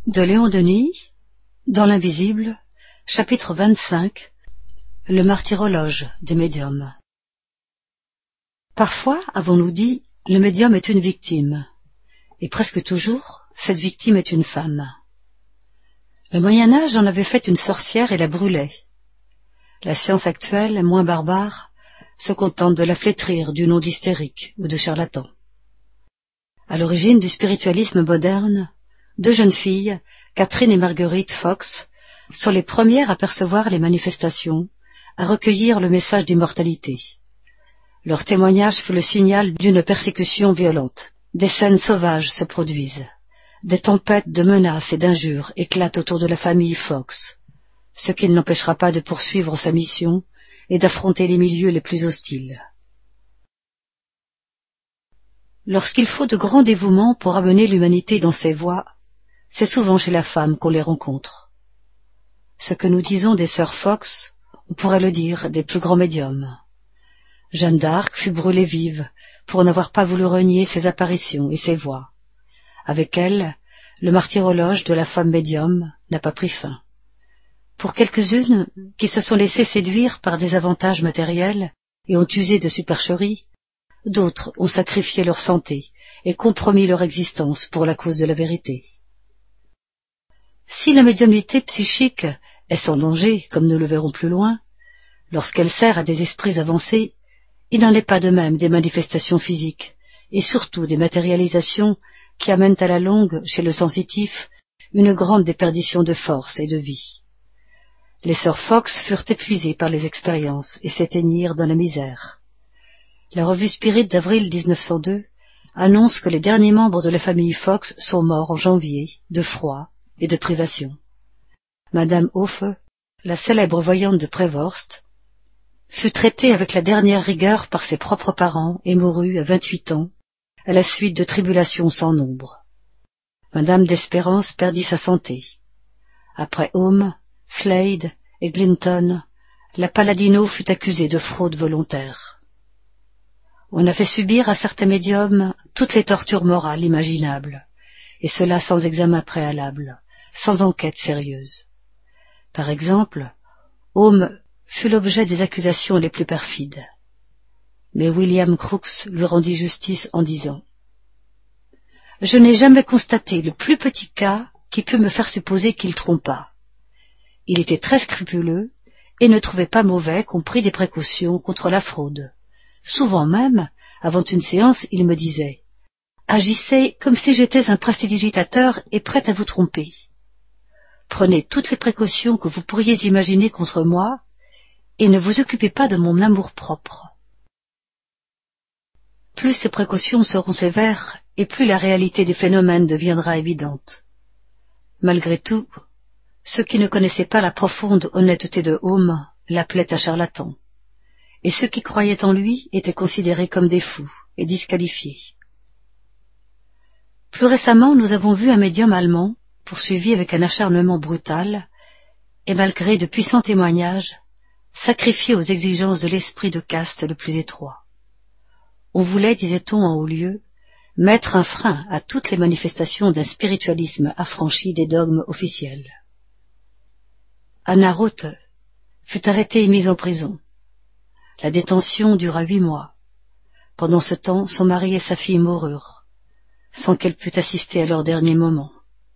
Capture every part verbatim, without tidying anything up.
De Léon Denis, dans l'invisible, chapitre vingt-cinq, le martyrologe des médiums. Parfois, avons-nous dit, le médium est une victime, et presque toujours, cette victime est une femme. Le Moyen-Âge en avait fait une sorcière et la brûlait. La science actuelle, moins barbare, se contente de la flétrir du nom d'hystérique ou de charlatan. À l'origine du spiritualisme moderne, deux jeunes filles, Catherine et Marguerite Fox, sont les premières à percevoir les manifestations, à recueillir le message d'immortalité. Leur témoignage fut le signal d'une persécution violente. Des scènes sauvages se produisent. Des tempêtes de menaces et d'injures éclatent autour de la famille Fox, ce qui ne l'empêchera pas de poursuivre sa mission et d'affronter les milieux les plus hostiles. Lorsqu'il faut de grands dévouements pour amener l'humanité dans ses voies, c'est souvent chez la femme qu'on les rencontre. Ce que nous disons des sœurs Fox, on pourrait le dire des plus grands médiums. Jeanne d'Arc fut brûlée vive pour n'avoir pas voulu renier ses apparitions et ses voix. Avec elle, le martyrologe de la femme médium n'a pas pris fin. Pour quelques-unes qui se sont laissées séduire par des avantages matériels et ont usé de supercherie, d'autres ont sacrifié leur santé et compromis leur existence pour la cause de la vérité. Si la médiumnité psychique est sans danger, comme nous le verrons plus loin, lorsqu'elle sert à des esprits avancés, il n'en est pas de même des manifestations physiques, et surtout des matérialisations qui amènent à la longue, chez le sensitif, une grande déperdition de force et de vie. Les sœurs Fox furent épuisées par les expériences et s'éteignirent dans la misère. La revue Spirit d'avril mille neuf cent deux annonce que les derniers membres de la famille Fox sont morts en janvier, de froid et de privation. Madame Hofe, la célèbre voyante de Prévorst, fut traitée avec la dernière rigueur par ses propres parents et mourut à vingt-huit ans, à la suite de tribulations sans nombre. Madame d'Espérance perdit sa santé. Après Home, Slade et Glinton, la Palladino fut accusée de fraude volontaire. On a fait subir à certains médiums toutes les tortures morales imaginables, et cela sans examen préalable, sans enquête sérieuse. Par exemple, Home fut l'objet des accusations les plus perfides. Mais William Crookes lui rendit justice en disant « Je n'ai jamais constaté le plus petit cas qui pût me faire supposer qu'il trompa. Il était très scrupuleux et ne trouvait pas mauvais qu'on prît des précautions contre la fraude. Souvent même, avant une séance, il me disait « Agissez comme si j'étais un prestidigitateur et prêt à vous tromper. Prenez toutes les précautions que vous pourriez imaginer contre moi et ne vous occupez pas de mon amour-propre. » Plus ces précautions seront sévères et plus la réalité des phénomènes deviendra évidente. Malgré tout, ceux qui ne connaissaient pas la profonde honnêteté de Home l'appelaient un charlatan, et ceux qui croyaient en lui étaient considérés comme des fous et disqualifiés. Plus récemment, nous avons vu un médium allemand, poursuivi avec un acharnement brutal, et malgré de puissants témoignages, sacrifié aux exigences de l'esprit de caste le plus étroit. On voulait, disait-on en haut lieu, mettre un frein à toutes les manifestations d'un spiritualisme affranchi des dogmes officiels. Anna Roth fut arrêtée et mise en prison. La détention dura huit mois. Pendant ce temps, son mari et sa fille moururent, sans qu'elle pût assister à leur dernier moment.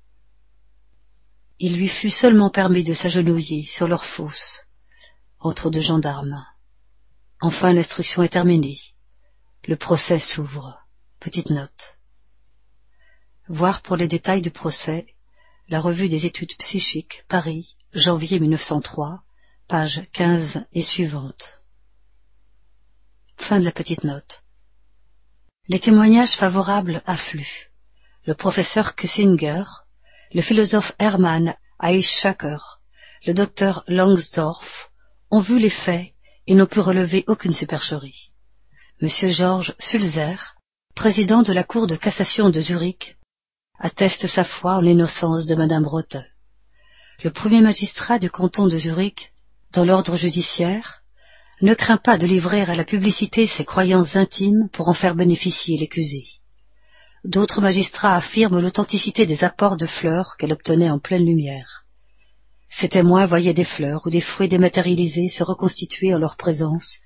Il lui fut seulement permis de s'agenouiller sur leur fosse, entre deux gendarmes. Enfin, l'instruction est terminée. Le procès s'ouvre. Petite note. Voir pour les détails du procès, la revue des études psychiques, Paris, janvier mille neuf cent trois, page quinze et suivante. Fin de la petite note. Les témoignages favorables affluent. Le professeur Kissinger, le philosophe Hermann Eichschacker, le docteur Langsdorff ont vu les faits et n'ont pu relever aucune supercherie. Monsieur Georges Sulzer, président de la Cour de cassation de Zurich, atteste sa foi en l'innocence de Madame Roth. Le premier magistrat du canton de Zurich, dans l'ordre judiciaire, ne craint pas de livrer à la publicité ses croyances intimes pour en faire bénéficier l'accusé. d'autres magistrats affirment l'authenticité des apports de fleurs qu'elle obtenait en pleine lumière. Ces témoins voyaient des fleurs ou des fruits dématérialisés se reconstituer en leur présence,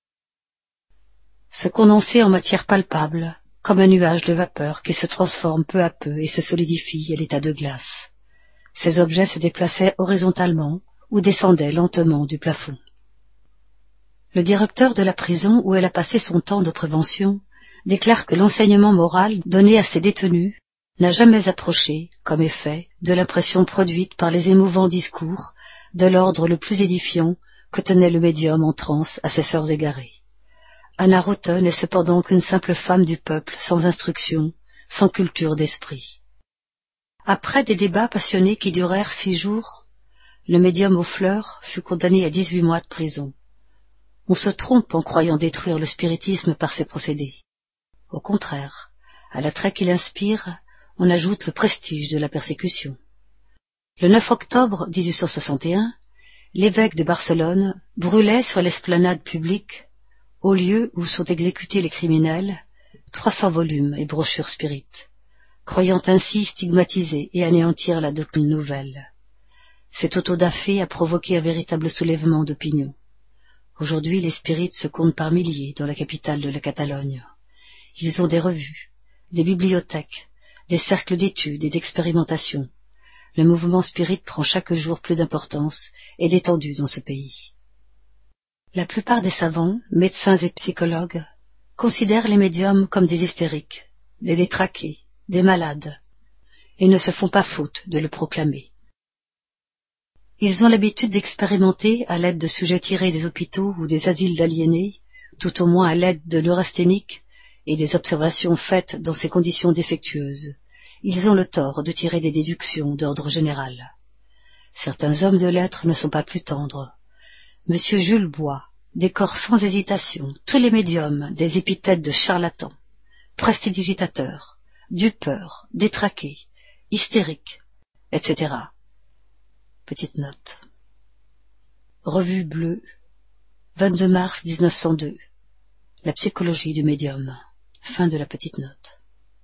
se condenser en matière palpable, comme un nuage de vapeur qui se transforme peu à peu et se solidifie à l'état de glace. Ces objets se déplaçaient horizontalement ou descendaient lentement du plafond. Le directeur de la prison où elle a passé son temps de prévention déclare que l'enseignement moral donné à ses détenus n'a jamais approché, comme effet, de l'impression produite par les émouvants discours de l'ordre le plus édifiant que tenait le médium en transe à ses sœurs égarées. Anna Rothe n'est cependant qu'une simple femme du peuple, sans instruction, sans culture d'esprit. Après des débats passionnés qui durèrent six jours, le médium aux fleurs fut condamné à dix-huit mois de prison. On se trompe en croyant détruire le spiritisme par ces procédés. Au contraire, à l'attrait qu'il inspire, on ajoute le prestige de la persécution. Le neuf octobre mille huit cent soixante et un, l'évêque de Barcelone brûlait sur l'esplanade publique, au lieu où sont exécutés les criminels, trois cents volumes et brochures spirites, croyant ainsi stigmatiser et anéantir la doctrine nouvelle. Cet autodafé a provoqué un véritable soulèvement d'opinion. Aujourd'hui, les spirites se comptent par milliers dans la capitale de la Catalogne. Ils ont des revues, des bibliothèques, des cercles d'études et d'expérimentation. Le mouvement spirit prend chaque jour plus d'importance et d'étendue dans ce pays. La plupart des savants, médecins et psychologues, considèrent les médiums comme des hystériques, des détraqués, des malades, et ne se font pas faute de le proclamer. Ils ont l'habitude d'expérimenter à l'aide de sujets tirés des hôpitaux ou des asiles d'aliénés, tout au moins à l'aide de neurasthéniques et des observations faites dans ces conditions défectueuses. Ils ont le tort de tirer des déductions d'ordre général. Certains hommes de lettres ne sont pas plus tendres. Monsieur Jules Bois décore sans hésitation tous les médiums des épithètes de charlatans, prestidigitateurs, dupeurs, détraqués, hystériques, et cetera. Petite note. Revue bleue, vingt-deux mars mille neuf cent deux. La psychologie du médium. Fin de la petite note.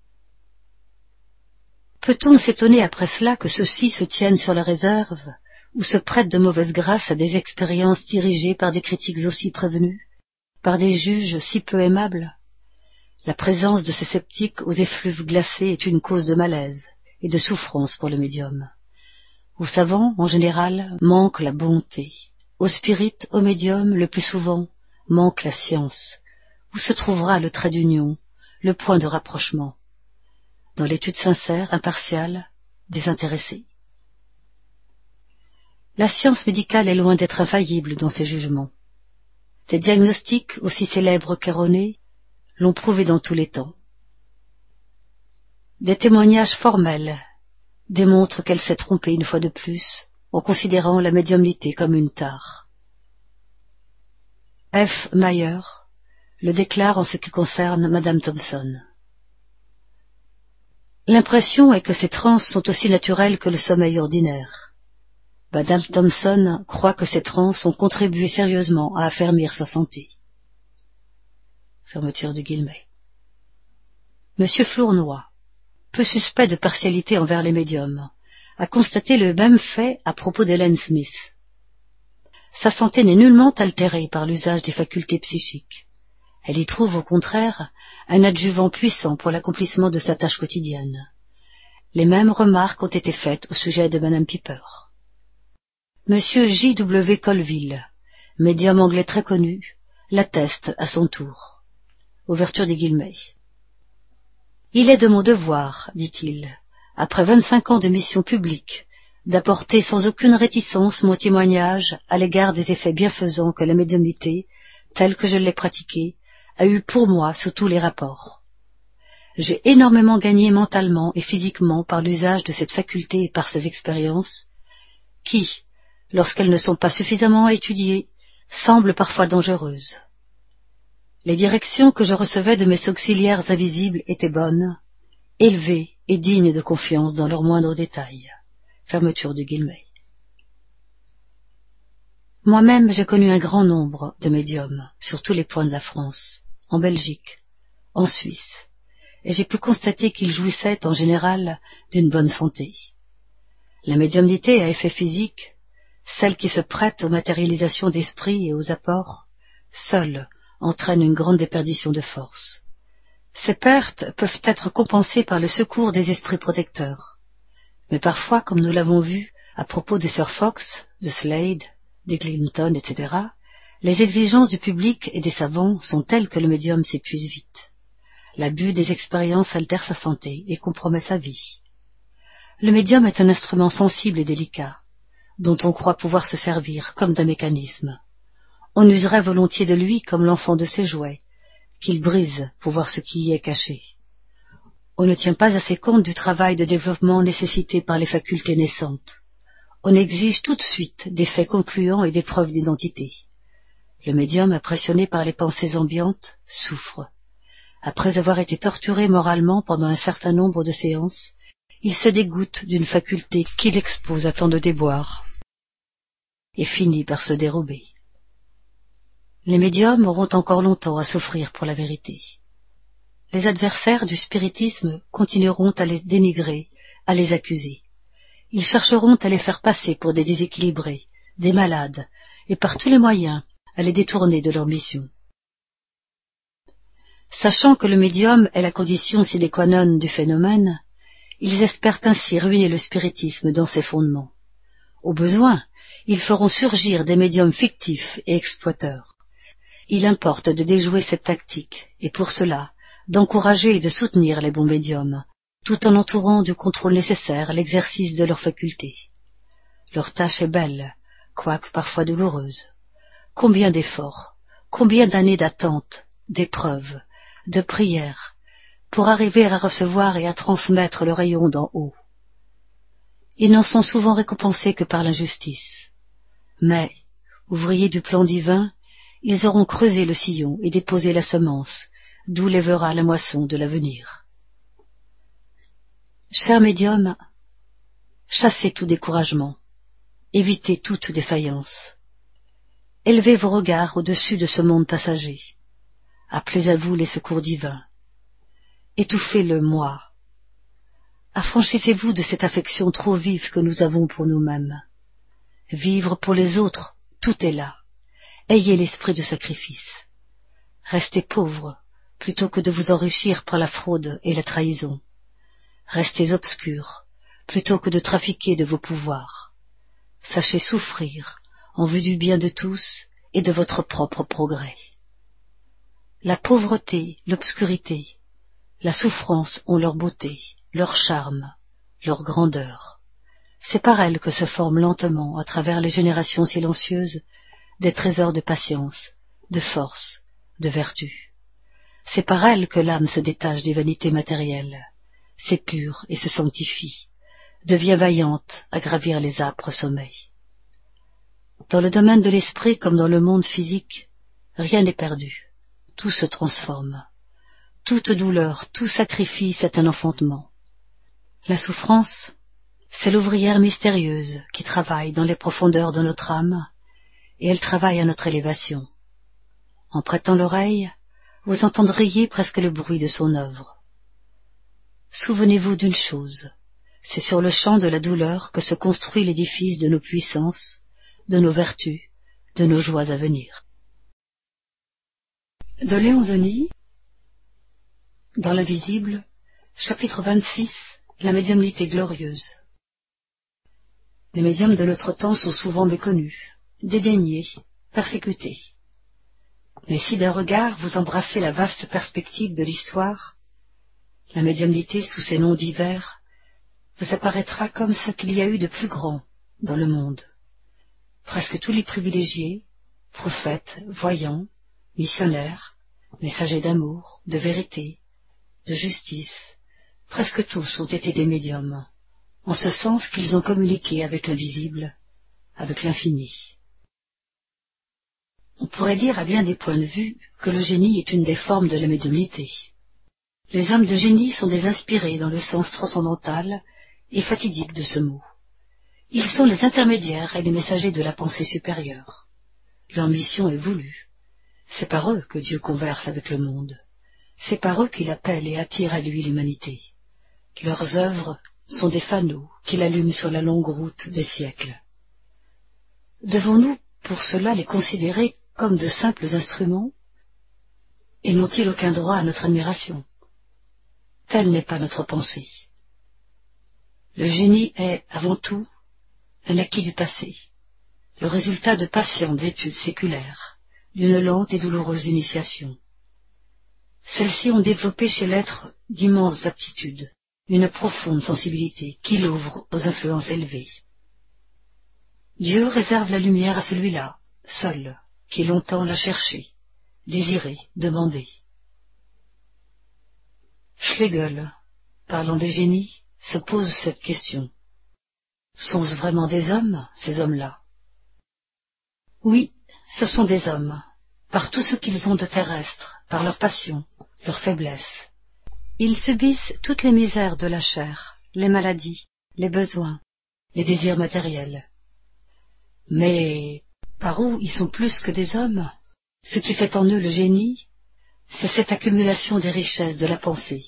Peut-on s'étonner après cela que ceux-ci se tiennent sur la réserve ou se prêtent de mauvaise grâce à des expériences dirigées par des critiques aussi prévenus, par des juges si peu aimables? La présence de ces sceptiques aux effluves glacés est une cause de malaise et de souffrance pour le médium. Aux savants, en général, manque la bonté. Aux spirites, aux médiums, le plus souvent, manque la science. Où se trouvera le trait d'union, le point de rapprochement? Dans l'étude sincère, impartiale, désintéressée. La science médicale est loin d'être infaillible dans ses jugements. Des diagnostics, aussi célèbres qu'erronés, l'ont prouvé dans tous les temps. Des témoignages formels démontrent qu'elle s'est trompée une fois de plus, en considérant la médiumnité comme une tare. F. Mayer le déclare en ce qui concerne Madame Thompson. L'impression est que ces transes sont aussi naturelles que le sommeil ordinaire. Madame Thompson croit que ces transes ont contribué sérieusement à affermir sa santé. Fermeture du guillemet. Monsieur Flournoy, peu suspect de partialité envers les médiums, a constaté le même fait à propos d'Hélène Smith. Sa santé n'est nullement altérée par l'usage des facultés psychiques. Elle y trouve au contraire un adjuvant puissant pour l'accomplissement de sa tâche quotidienne. Les mêmes remarques ont été faites au sujet de Madame Piper. Monsieur J W Colville, médium anglais très connu, l'atteste à son tour. Ouverture des guillemets. Il est de mon devoir, dit-il, après vingt-cinq ans de mission publique, d'apporter sans aucune réticence mon témoignage à l'égard des effets bienfaisants que la médiumnité, telle que je l'ai pratiquée, a eu pour moi sous tous les rapports. J'ai énormément gagné mentalement et physiquement par l'usage de cette faculté et par ces expériences, qui, lorsqu'elles ne sont pas suffisamment étudiées, semblent parfois dangereuses. Les directions que je recevais de mes auxiliaires invisibles étaient bonnes, élevées et dignes de confiance dans leurs moindres détails. Fermeture du guillemet. Moi-même, j'ai connu un grand nombre de médiums sur tous les points de la France, en Belgique, en Suisse, et j'ai pu constater qu'ils jouissaient en général d'une bonne santé. La médiumnité à effet physique, celle qui se prête aux matérialisations d'esprit et aux apports, seule entraîne une grande déperdition de force. Ces pertes peuvent être compensées par le secours des esprits protecteurs. Mais parfois, comme nous l'avons vu à propos des sœurs Fox, de Slade, des Clinton, et cetera, les exigences du public et des savants sont telles que le médium s'épuise vite. L'abus des expériences altère sa santé et compromet sa vie. Le médium est un instrument sensible et délicat, dont on croit pouvoir se servir comme d'un mécanisme. On userait volontiers de lui comme l'enfant de ses jouets, qu'il brise pour voir ce qui y est caché. On ne tient pas assez compte du travail de développement nécessité par les facultés naissantes. On exige tout de suite des faits concluants et des preuves d'identité. Le médium, impressionné par les pensées ambiantes, souffre. Après avoir été torturé moralement pendant un certain nombre de séances, il se dégoûte d'une faculté qui l'expose à tant de déboires et finit par se dérober. Les médiums auront encore longtemps à souffrir pour la vérité. Les adversaires du spiritisme continueront à les dénigrer, à les accuser. Ils chercheront à les faire passer pour des déséquilibrés, des malades, et par tous les moyens à les détourner de leur mission. Sachant que le médium est la condition sine qua non du phénomène, ils espèrent ainsi ruiner le spiritisme dans ses fondements. Au besoin, ils feront surgir des médiums fictifs et exploiteurs. Il importe de déjouer cette tactique, et pour cela, d'encourager et de soutenir les bons médiums, tout en entourant du contrôle nécessaire l'exercice de leurs facultés. Leur tâche est belle, quoique parfois douloureuse. Combien d'efforts, combien d'années d'attente, d'épreuves, de prières, pour arriver à recevoir et à transmettre le rayon d'en haut. Ils n'en sont souvent récompensés que par l'injustice. Mais, ouvriers du plan divin, ils auront creusé le sillon et déposé la semence, d'où lèvera la moisson de l'avenir. Chers médiums, chassez tout découragement, évitez toute défaillance. Élevez vos regards au-dessus de ce monde passager. Appelez à vous les secours divins. Étouffez le moi. Affranchissez-vous de cette affection trop vive que nous avons pour nous-mêmes. Vivre pour les autres, tout est là. Ayez l'esprit de sacrifice. Restez pauvres, plutôt que de vous enrichir par la fraude et la trahison. Restez obscurs, plutôt que de trafiquer de vos pouvoirs. Sachez souffrir, en vue du bien de tous et de votre propre progrès. La pauvreté, l'obscurité, la souffrance ont leur beauté, leur charme, leur grandeur. C'est par elles que se forment lentement, à travers les générations silencieuses, des trésors de patience, de force, de vertu. C'est par elles que l'âme se détache des vanités matérielles, s'épure et se sanctifie, devient vaillante à gravir les âpres sommets. Dans le domaine de l'esprit comme dans le monde physique, rien n'est perdu, tout se transforme. Toute douleur, tout sacrifice est un enfantement. La souffrance, c'est l'ouvrière mystérieuse qui travaille dans les profondeurs de notre âme, et elle travaille à notre élévation. En prêtant l'oreille, vous entendriez presque le bruit de son œuvre. Souvenez-vous d'une chose, c'est sur le champ de la douleur que se construit l'édifice de nos puissances, de nos vertus, de nos joies à venir. De Léon Denis, dans l'invisible, chapitre vingt-six, la médiumnité glorieuse. Les médiums de notre temps sont souvent méconnus, dédaignés, persécutés. Mais si d'un regard vous embrassez la vaste perspective de l'histoire, la médiumnité sous ses noms divers vous apparaîtra comme ce qu'il y a eu de plus grand dans le monde. Presque tous les privilégiés, prophètes, voyants, missionnaires, messagers d'amour, de vérité, de justice, presque tous ont été des médiums, en ce sens qu'ils ont communiqué avec l'invisible, avec l'infini. On pourrait dire à bien des points de vue que le génie est une des formes de la médiumnité. Les hommes de génie sont des inspirés dans le sens transcendantal et fatidique de ce mot. Ils sont les intermédiaires et les messagers de la pensée supérieure. Leur mission est voulue. C'est par eux que Dieu converse avec le monde. C'est par eux qu'il appelle et attire à lui l'humanité. Leurs œuvres sont des fanaux qu'il allume sur la longue route des siècles. Devons-nous pour cela les considérer comme de simples instruments? Et n'ont-ils aucun droit à notre admiration? Telle n'est pas notre pensée. Le génie est, avant tout, un acquis du passé, le résultat de patientes études séculaires, d'une lente et douloureuse initiation. Celles-ci ont développé chez l'être d'immenses aptitudes, une profonde sensibilité qui l'ouvre aux influences élevées. Dieu réserve la lumière à celui-là, seul, qui longtemps l'a cherché, désiré, demandé. Schlegel, parlant des génies, se pose cette question. Sont-ce vraiment des hommes, ces hommes-là? Oui, ce sont des hommes, par tout ce qu'ils ont de terrestre, par leur passion, leur faiblesse. Ils subissent toutes les misères de la chair, les maladies, les besoins, les désirs matériels. Mais par où ils sont plus que des hommes? Ce qui fait en eux le génie, c'est cette accumulation des richesses de la pensée,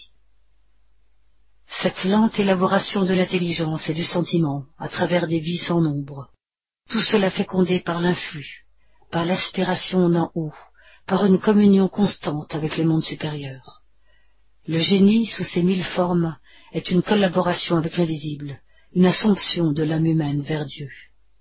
cette lente élaboration de l'intelligence et du sentiment à travers des vies sans nombre, tout cela fécondé par l'influx, par l'aspiration d'en haut, par une communion constante avec les mondes supérieurs. Le génie, sous ses mille formes, est une collaboration avec l'invisible, une assomption de l'âme humaine vers Dieu.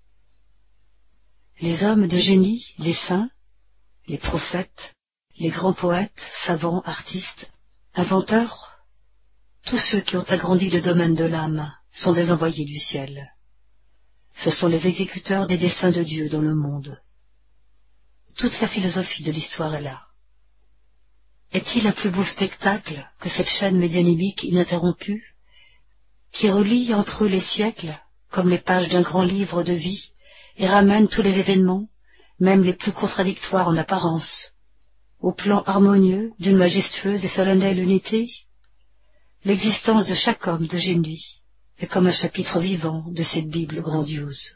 Les hommes de génie, les saints, les prophètes, les grands poètes, savants, artistes, inventeurs, tous ceux qui ont agrandi le domaine de l'âme sont des envoyés du ciel. Ce sont les exécuteurs des desseins de Dieu dans le monde. Toute la philosophie de l'histoire est là. Est-il un plus beau spectacle que cette chaîne médianémique ininterrompue, qui relie entre eux les siècles, comme les pages d'un grand livre de vie, et ramène tous les événements, même les plus contradictoires en apparence, au plan harmonieux d'une majestueuse et solennelle unité? L'existence de chaque homme de génie est comme un chapitre vivant de cette Bible grandiose.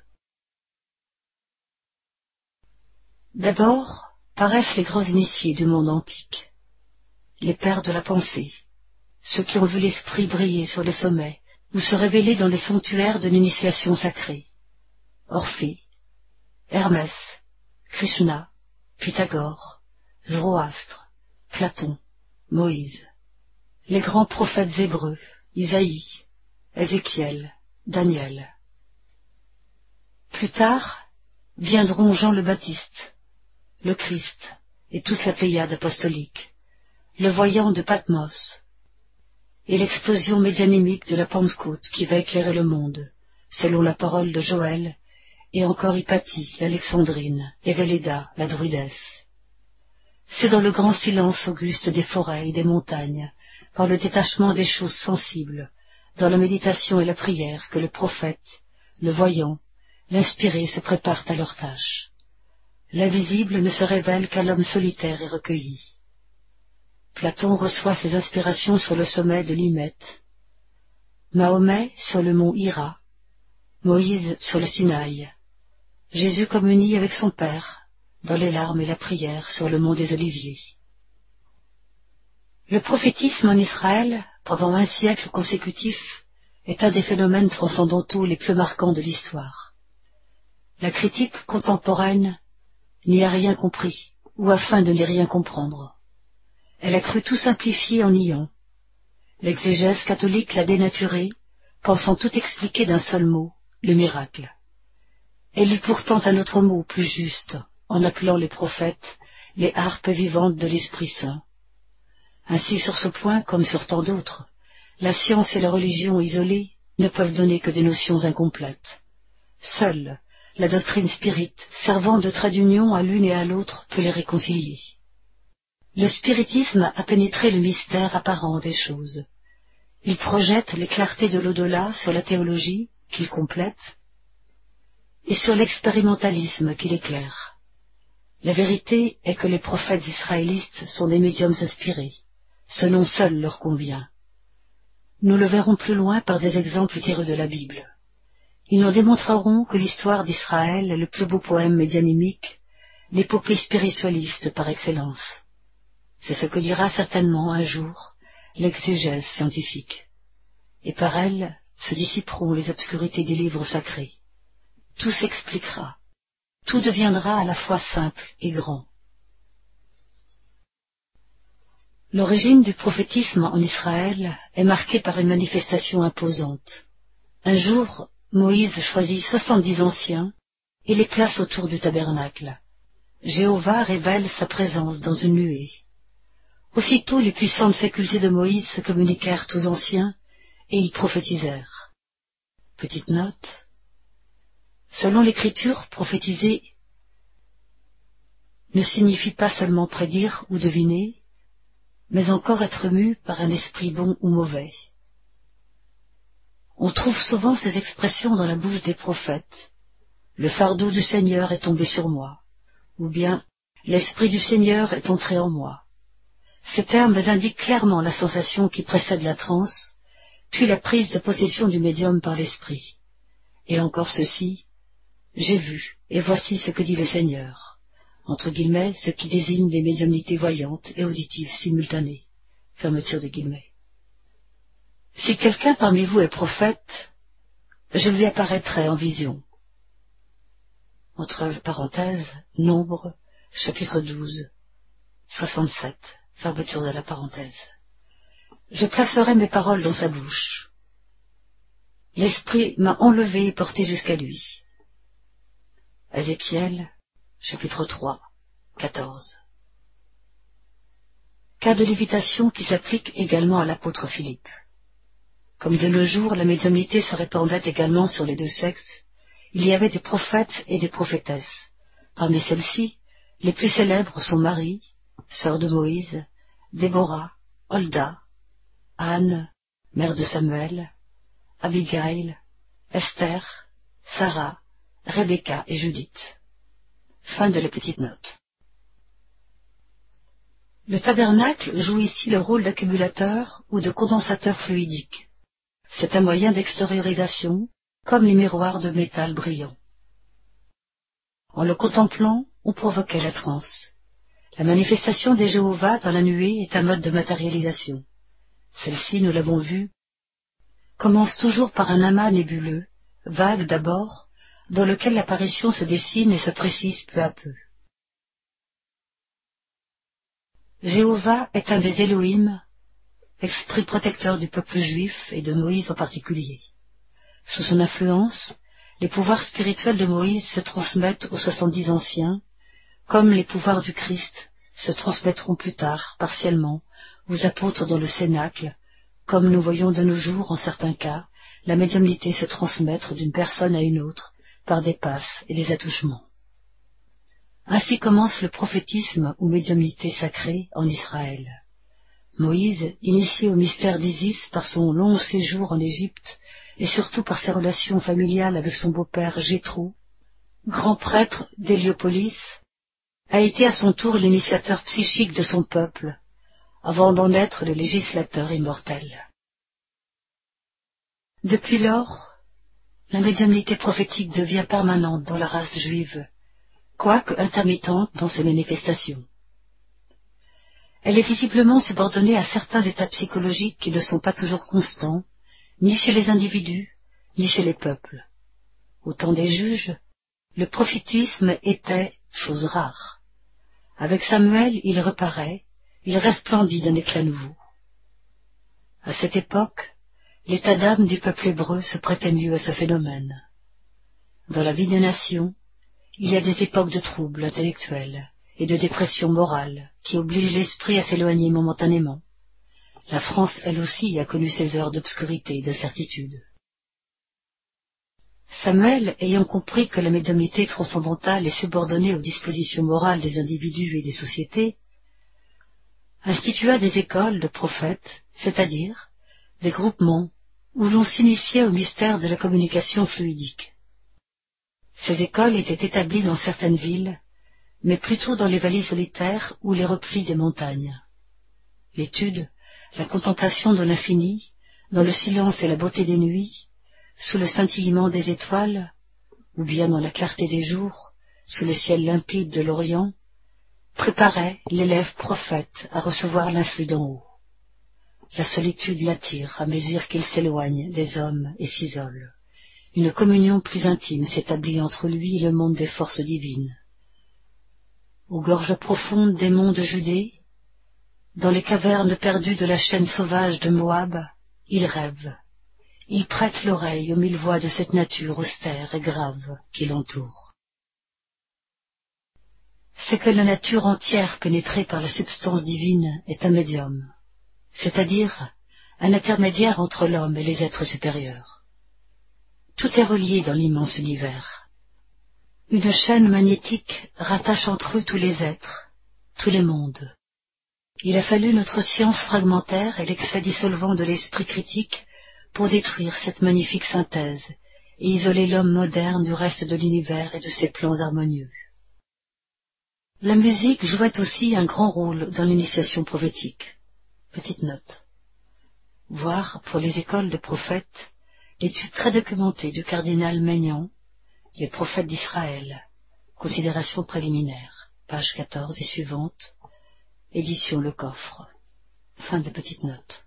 D'abord paraissent les grands initiés du monde antique, les pères de la pensée, ceux qui ont vu l'esprit briller sur les sommets ou se révéler dans les sanctuaires de l'initiation sacrée. Orphée, Hermès, Krishna, Pythagore, Zoroastre, Platon, Moïse, les grands prophètes hébreux, Isaïe, Ézéchiel, Daniel. Plus tard viendront Jean le Baptiste, le Christ et toute la pléiade apostolique, le voyant de Patmos, et l'explosion médianémique de la Pentecôte qui va éclairer le monde, selon la parole de Joël, et encore Hypatie, l'Alexandrine, et Véléda, la druidesse. C'est dans le grand silence auguste des forêts et des montagnes, par le détachement des choses sensibles, dans la méditation et la prière, que le prophète, le voyant, l'inspiré se préparent à leur tâche. L'invisible ne se révèle qu'à l'homme solitaire et recueilli. Platon reçoit ses inspirations sur le sommet de l'Hymette, Mahomet sur le mont Hira, Moïse sur le Sinaï, Jésus communie avec son Père, dans les larmes et la prière sur le mont des Oliviers. Le prophétisme en Israël, pendant un siècle consécutif, est un des phénomènes transcendantaux les plus marquants de l'histoire. La critique contemporaine n'y a rien compris, ou afin de n'y rien comprendre. Elle a cru tout simplifier en niant. L'exégèse catholique l'a dénaturé, pensant tout expliquer d'un seul mot, le miracle. Elle eut pourtant un autre mot plus juste, en appelant les prophètes les harpes vivantes de l'Esprit Saint. Ainsi, sur ce point, comme sur tant d'autres, la science et la religion isolées ne peuvent donner que des notions incomplètes. Seule la doctrine spirite, servant de trait d'union à l'une et à l'autre, peut les réconcilier. Le spiritisme a pénétré le mystère apparent des choses. Il projette les clartés de l'au-delà sur la théologie, qu'il complète, et sur l'expérimentalisme qu'il éclaire. La vérité est que les prophètes israélites sont des médiums inspirés. Ce nom seul leur convient. Nous le verrons plus loin par des exemples tirés de la Bible. Ils nous démontreront que l'histoire d'Israël est le plus beau poème médianémique, l'épopée spiritualiste par excellence. C'est ce que dira certainement un jour l'exégèse scientifique. Et par elle se dissiperont les obscurités des livres sacrés. Tout s'expliquera. Tout deviendra à la fois simple et grand. L'origine du prophétisme en Israël est marquée par une manifestation imposante. Un jour, Moïse choisit soixante-dix anciens et les place autour du tabernacle. Jéhovah révèle sa présence dans une nuée. Aussitôt les puissantes facultés de Moïse se communiquèrent aux anciens et ils prophétisèrent. Petite note. Selon l'Écriture, prophétiser ne signifie pas seulement prédire ou deviner, mais encore être mu par un esprit bon ou mauvais. On trouve souvent ces expressions dans la bouche des prophètes. Le fardeau du Seigneur est tombé sur moi, ou bien l'esprit du Seigneur est entré en moi. Ces termes indiquent clairement la sensation qui précède la transe, puis la prise de possession du médium par l'esprit. Et encore ceci, j'ai vu, et voici ce que dit le Seigneur. Entre guillemets, ce qui désigne les médiumnités voyantes et auditives simultanées. Fermeture de guillemets. Si quelqu'un parmi vous est prophète, je lui apparaîtrai en vision. Entre parenthèses, Nombre, chapitre douze, soixante-sept, fermeture de la parenthèse. Je placerai mes paroles dans sa bouche. L'Esprit m'a enlevé et porté jusqu'à lui. Ézéchiel, chapitre trois, quatorze. Cas de lévitation qui s'applique également à l'apôtre Philippe. Comme de nos jours la médiumnité se répandait également sur les deux sexes, il y avait des prophètes et des prophétesses. Parmi celles-ci, les plus célèbres sont Marie, sœur de Moïse, Déborah, Holda, Anne, mère de Samuel, Abigail, Esther, Sarah, Rebecca et Judith. Fin de la petite note. Le tabernacle joue ici le rôle d'accumulateur ou de condensateur fluidique. C'est un moyen d'extériorisation, comme les miroirs de métal brillants. En le contemplant, on provoquait la transe. La manifestation des Jéhovah dans la nuée est un mode de matérialisation. Celle-ci, nous l'avons vu, commence toujours par un amas nébuleux, vague d'abord, dans lequel l'apparition se dessine et se précise peu à peu. Jéhovah est un des Élohim, esprit protecteur du peuple juif et de Moïse en particulier. Sous son influence, les pouvoirs spirituels de Moïse se transmettent aux soixante-dix anciens, comme les pouvoirs du Christ se transmettront plus tard, partiellement, aux apôtres dans le Cénacle, comme nous voyons de nos jours, en certains cas, la médiumnité se transmettre d'une personne à une autre, par des passes et des attouchements. Ainsi commence le prophétisme ou médiumnité sacrée en Israël. Moïse, initié au mystère d'Isis par son long séjour en Égypte, et surtout par ses relations familiales avec son beau-père Jéthro, grand prêtre d'Héliopolis, a été à son tour l'initiateur psychique de son peuple, avant d'en être le législateur immortel. Depuis lors, la médiumnité prophétique devient permanente dans la race juive, quoique intermittente dans ses manifestations. Elle est visiblement subordonnée à certains états psychologiques qui ne sont pas toujours constants, ni chez les individus, ni chez les peuples. Au temps des juges, le prophétisme était chose rare. Avec Samuel, il reparaît, il resplendit d'un éclat nouveau. À cette époque, l'état d'âme du peuple hébreu se prêtait mieux à ce phénomène. Dans la vie des nations, il y a des époques de troubles intellectuels et de dépression morale qui obligent l'esprit à s'éloigner momentanément. La France, elle aussi, a connu ses heures d'obscurité et d'incertitude. Samuel, ayant compris que la médiumnité transcendantale est subordonnée aux dispositions morales des individus et des sociétés, institua des écoles de prophètes, c'est-à-dire des groupements où l'on s'initiait au mystère de la communication fluidique. Ces écoles étaient établies dans certaines villes, mais plutôt dans les vallées solitaires ou les replis des montagnes. L'étude, la contemplation de l'infini, dans le silence et la beauté des nuits, sous le scintillement des étoiles, ou bien dans la clarté des jours, sous le ciel limpide de l'Orient, préparait l'élève prophète à recevoir l'influx d'en haut. La solitude l'attire à mesure qu'il s'éloigne des hommes et s'isole. Une communion plus intime s'établit entre lui et le monde des forces divines. Aux gorges profondes des monts de Judée, dans les cavernes perdues de la chaîne sauvage de Moab, il rêve. Il prête l'oreille aux mille voix de cette nature austère et grave qui l'entoure. C'est que la nature entière pénétrée par la substance divine est un médium, c'est-à-dire un intermédiaire entre l'homme et les êtres supérieurs. Tout est relié dans l'immense univers. Une chaîne magnétique rattache entre eux tous les êtres, tous les mondes. Il a fallu notre science fragmentaire et l'excès dissolvant de l'esprit critique pour détruire cette magnifique synthèse et isoler l'homme moderne du reste de l'univers et de ses plans harmonieux. La musique jouait aussi un grand rôle dans l'initiation prophétique. Petite note. Voir, pour les écoles de prophètes, l'étude très documentée du cardinal Maignan, Les prophètes d'Israël, considération préliminaire, page quatorze et suivante, édition Le Coffre. Fin de petite note.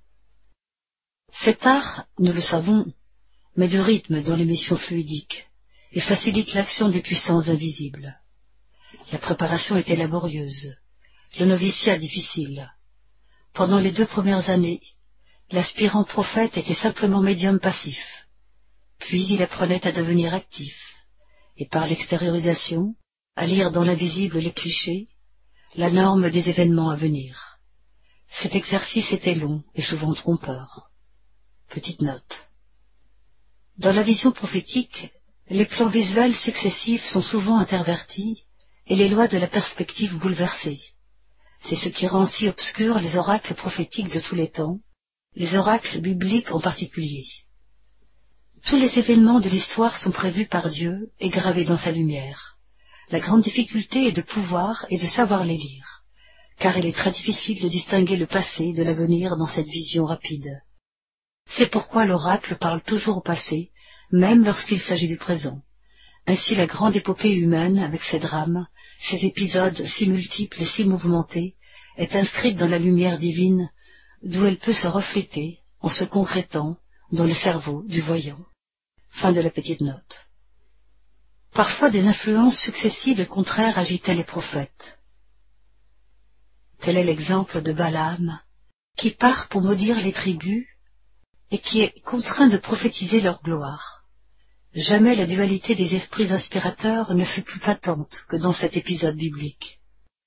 Cet art, nous le savons, met du rythme dans l'émission fluidique et facilite l'action des puissances invisibles. La préparation était laborieuse, le noviciat difficile. Pendant les deux premières années, l'aspirant prophète était simplement médium passif, puis il apprenait à devenir actif, et par l'extériorisation, à lire dans l'invisible les clichés, la norme des événements à venir. Cet exercice était long et souvent trompeur. Petite note. Dans la vision prophétique, les plans visuels successifs sont souvent intervertis et les lois de la perspective bouleversées. C'est ce qui rend si obscurs les oracles prophétiques de tous les temps, les oracles bibliques en particulier. Tous les événements de l'histoire sont prévus par Dieu et gravés dans sa lumière. La grande difficulté est de pouvoir et de savoir les lire, car il est très difficile de distinguer le passé de l'avenir dans cette vision rapide. C'est pourquoi l'oracle parle toujours au passé, même lorsqu'il s'agit du présent. Ainsi la grande épopée humaine, avec ses drames, ses épisodes si multiples et si mouvementés, est inscrite dans la lumière divine, d'où elle peut se refléter, en se concrétant, dans le cerveau du voyant. Fin de la petite note. Parfois des influences successives et contraires agitaient les prophètes. Tel est l'exemple de Balaam, qui part pour maudire les tribus et qui est contraint de prophétiser leur gloire. Jamais la dualité des esprits inspirateurs ne fut plus patente que dans cet épisode biblique.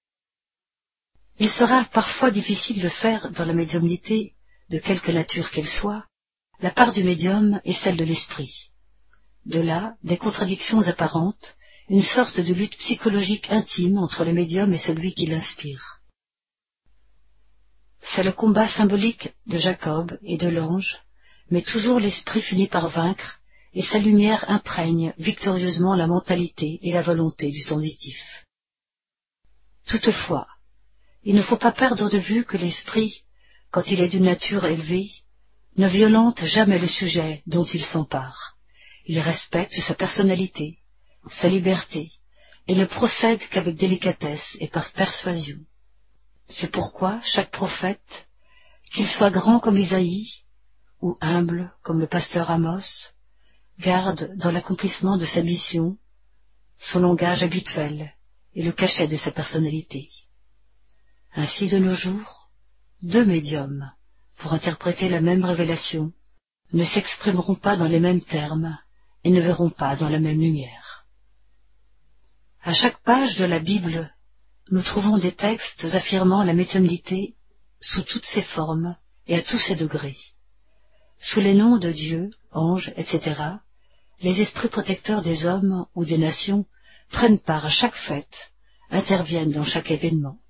Il sera parfois difficile de faire dans la médiumnité, de quelque nature qu'elle soit, la part du médium et celle de l'esprit. De là, des contradictions apparentes, une sorte de lutte psychologique intime entre le médium et celui qui l'inspire. C'est le combat symbolique de Jacob et de l'ange, mais toujours l'esprit finit par vaincre, et sa lumière imprègne victorieusement la mentalité et la volonté du sensitif. Toutefois, il ne faut pas perdre de vue que l'esprit, quand il est d'une nature élevée, ne violente jamais le sujet dont il s'empare. Il respecte sa personnalité, sa liberté, et ne procède qu'avec délicatesse et par persuasion. C'est pourquoi chaque prophète, qu'il soit grand comme Isaïe, ou humble comme le pasteur Amos, garde dans l'accomplissement de sa mission son langage habituel et le cachet de sa personnalité. Ainsi de nos jours, deux médiums, pour interpréter la même révélation, ne s'exprimeront pas dans les mêmes termes et ne verront pas dans la même lumière. À chaque page de la Bible, nous trouvons des textes affirmant la médiumnité sous toutes ses formes et à tous ses degrés. Sous les noms de Dieu, anges, et cetera, les esprits protecteurs des hommes ou des nations prennent part à chaque fête, interviennent dans chaque événement.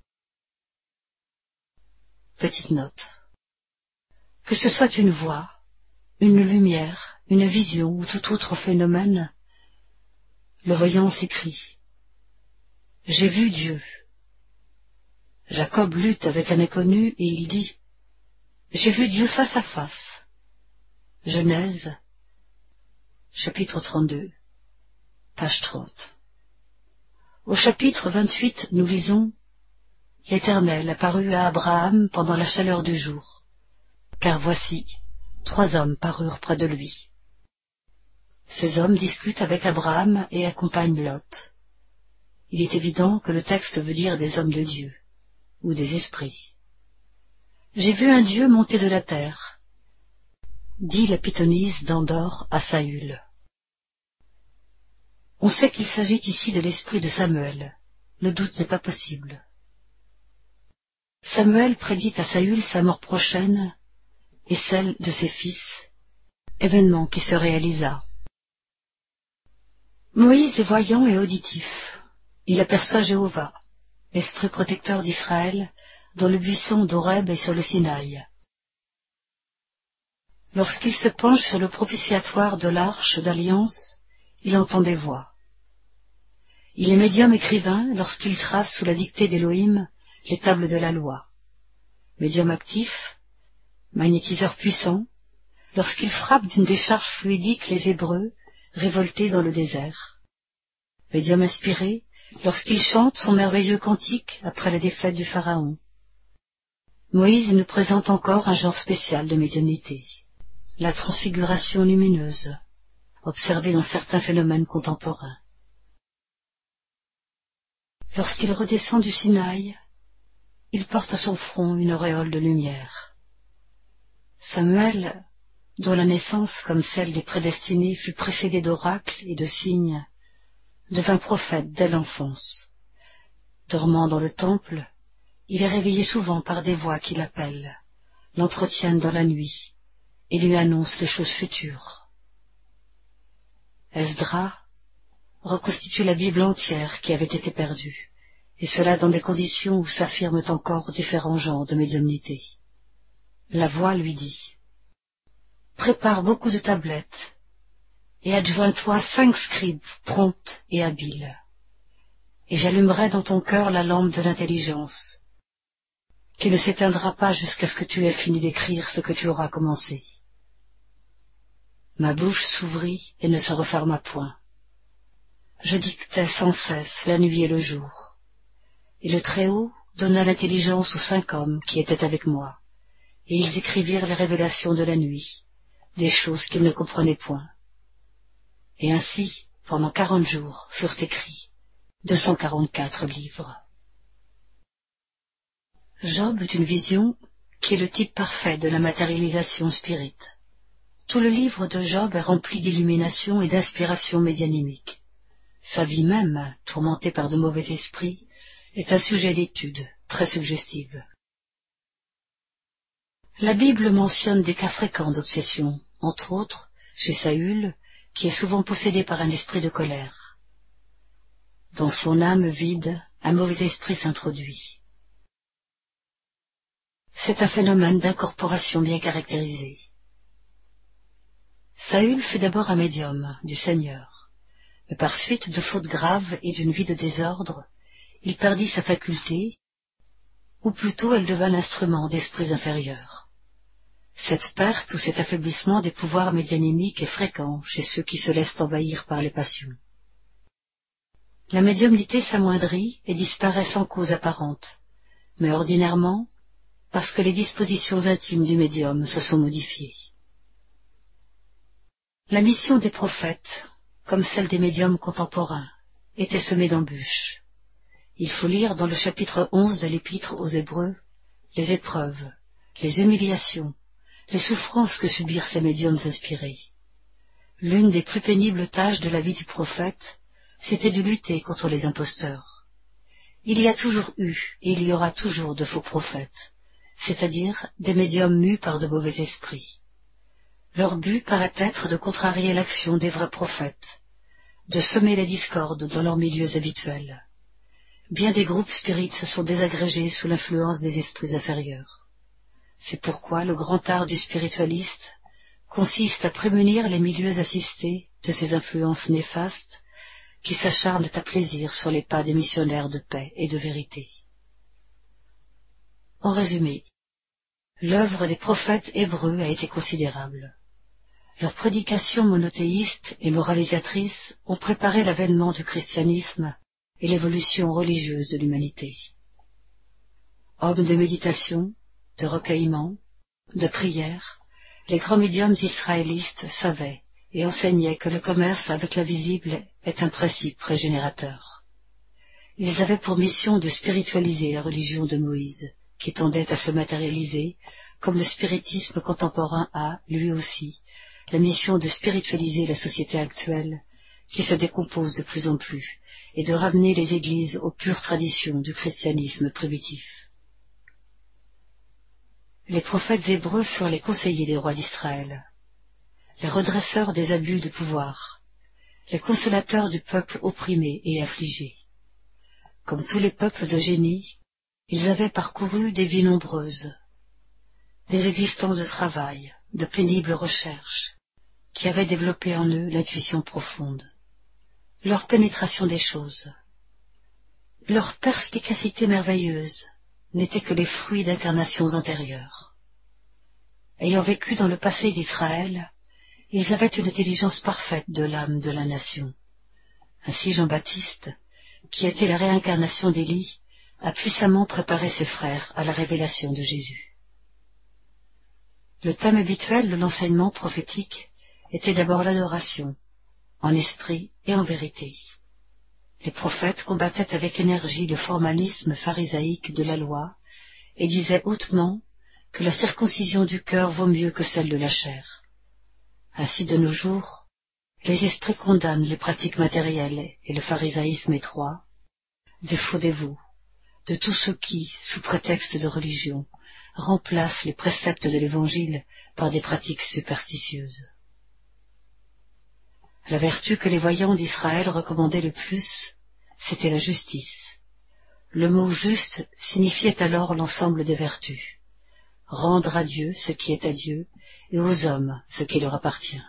Petite note. Que ce soit une voix, une lumière, une vision ou tout autre phénomène, le voyant s'écrie « J'ai vu Dieu ». Jacob lutte avec un inconnu et il dit « J'ai vu Dieu face à face ». Genèse, chapitre trente-deux, page trente. Au chapitre vingt-huit, nous lisons l'Éternel apparut à Abraham pendant la chaleur du jour, car voici, trois hommes parurent près de lui. Ces hommes discutent avec Abraham et accompagnent Lot. Il est évident que le texte veut dire des hommes de Dieu, ou des esprits. J'ai vu un Dieu monter de la terre, dit la pythonisse d'Endor à Saül. On sait qu'il s'agit ici de l'esprit de Samuel. Le doute n'est pas possible. Samuel prédit à Saül sa mort prochaine et celle de ses fils, événement qui se réalisa. Moïse est voyant et auditif. Il aperçoit Jéhovah, l'esprit protecteur d'Israël, dans le buisson d'Horeb et sur le Sinaï. Lorsqu'il se penche sur le propitiatoire de l'arche d'alliance, il entend des voix. Il est médium écrivain lorsqu'il trace sous la dictée d'Élohim les tables de la loi. Médium actif, magnétiseur puissant, lorsqu'il frappe d'une décharge fluidique les Hébreux, révoltés dans le désert. Médium inspiré, lorsqu'il chante son merveilleux cantique après la défaite du Pharaon. Moïse nous présente encore un genre spécial de médiumnité, la transfiguration lumineuse, observée dans certains phénomènes contemporains. Lorsqu'il redescend du Sinaï, il porte à son front une auréole de lumière. Samuel, dont la naissance, comme celle des prédestinés, fut précédée d'oracles et de signes, devint prophète dès l'enfance. Dormant dans le temple, il est réveillé souvent par des voix qui l'appellent, l'entretiennent dans la nuit, et lui annoncent les choses futures. Esdras reconstitue la Bible entière qui avait été perdue, et cela dans des conditions où s'affirment encore différents genres de médiumnité. La voix lui dit « Prépare beaucoup de tablettes, et adjoins-toi cinq scribes prompts et habiles, et j'allumerai dans ton cœur la lampe de l'intelligence, qui ne s'éteindra pas jusqu'à ce que tu aies fini d'écrire ce que tu auras commencé. » Ma bouche s'ouvrit et ne se referma point. Je dictais sans cesse la nuit et le jour, et le Très-Haut donna l'intelligence aux cinq hommes qui étaient avec moi, et ils écrivirent les révélations de la nuit, des choses qu'ils ne comprenaient point. Et ainsi, pendant quarante jours, furent écrits deux cent quarante-quatre livres. Job eut une vision qui est le type parfait de la matérialisation spirite. Tout le livre de Job est rempli d'illumination et d'inspiration médianimique. Sa vie même, tourmentée par de mauvais esprits, est un sujet d'étude très suggestive. La Bible mentionne des cas fréquents d'obsession, entre autres, chez Saül, qui est souvent possédé par un esprit de colère. Dans son âme vide, un mauvais esprit s'introduit. C'est un phénomène d'incorporation bien caractérisé. Saül fut d'abord un médium du Seigneur, mais par suite de fautes graves et d'une vie de désordre, il perdit sa faculté, ou plutôt elle devint l'instrument d'esprits inférieurs. Cette perte ou cet affaiblissement des pouvoirs médianimiques est fréquent chez ceux qui se laissent envahir par les passions. La médiumnité s'amoindrit et disparaît sans cause apparente, mais ordinairement parce que les dispositions intimes du médium se sont modifiées. La mission des prophètes, comme celle des médiums contemporains, était semée d'embûches. Il faut lire dans le chapitre onze de l'Épître aux Hébreux les épreuves, les humiliations, les souffrances que subirent ces médiums inspirés. L'une des plus pénibles tâches de la vie du prophète, c'était de lutter contre les imposteurs. Il y a toujours eu et il y aura toujours de faux prophètes, c'est-à-dire des médiums mus par de mauvais esprits. Leur but paraît être de contrarier l'action des vrais prophètes, de semer la discorde dans leurs milieux habituels. Bien des groupes spirites se sont désagrégés sous l'influence des esprits inférieurs. C'est pourquoi le grand art du spiritualiste consiste à prémunir les milieux assistés de ces influences néfastes qui s'acharnent à plaisir sur les pas des missionnaires de paix et de vérité. En résumé, l'œuvre des prophètes hébreux a été considérable. Leurs prédications monothéistes et moralisatrices ont préparé l'avènement du christianisme et l'évolution religieuse de l'humanité. Hommes de méditation, de recueillement, de prière, les grands médiums israélistes savaient et enseignaient que le commerce avec l'invisible est un principe régénérateur. Ils avaient pour mission de spiritualiser la religion de Moïse, qui tendait à se matérialiser, comme le spiritisme contemporain a, lui aussi, la mission de spiritualiser la société actuelle, qui se décompose de plus en plus, et de ramener les églises aux pures traditions du christianisme primitif. Les prophètes hébreux furent les conseillers des rois d'Israël, les redresseurs des abus de pouvoir, les consolateurs du peuple opprimé et affligé. Comme tous les peuples de génie, ils avaient parcouru des vies nombreuses, des existences de travail, de pénibles recherches, qui avaient développé en eux l'intuition profonde, leur pénétration des choses, leur perspicacité merveilleuse n'étaient que les fruits d'incarnations antérieures. Ayant vécu dans le passé d'Israël, ils avaient une intelligence parfaite de l'âme de la nation. Ainsi Jean-Baptiste, qui était la réincarnation d'Élie, a puissamment préparé ses frères à la révélation de Jésus. Le thème habituel de l'enseignement prophétique était d'abord l'adoration, en esprit et en vérité. Les prophètes combattaient avec énergie le formalisme pharisaïque de la loi et disaient hautement que la circoncision du cœur vaut mieux que celle de la chair. Ainsi, de nos jours, les esprits condamnent les pratiques matérielles et le pharisaïsme étroit, des faux dévots, de tous ceux qui, sous prétexte de religion, remplacent les préceptes de l'Évangile par des pratiques superstitieuses. La vertu que les voyants d'Israël recommandaient le plus, c'était la justice. Le mot juste signifiait alors l'ensemble des vertus. Rendre à Dieu ce qui est à Dieu, et aux hommes ce qui leur appartient.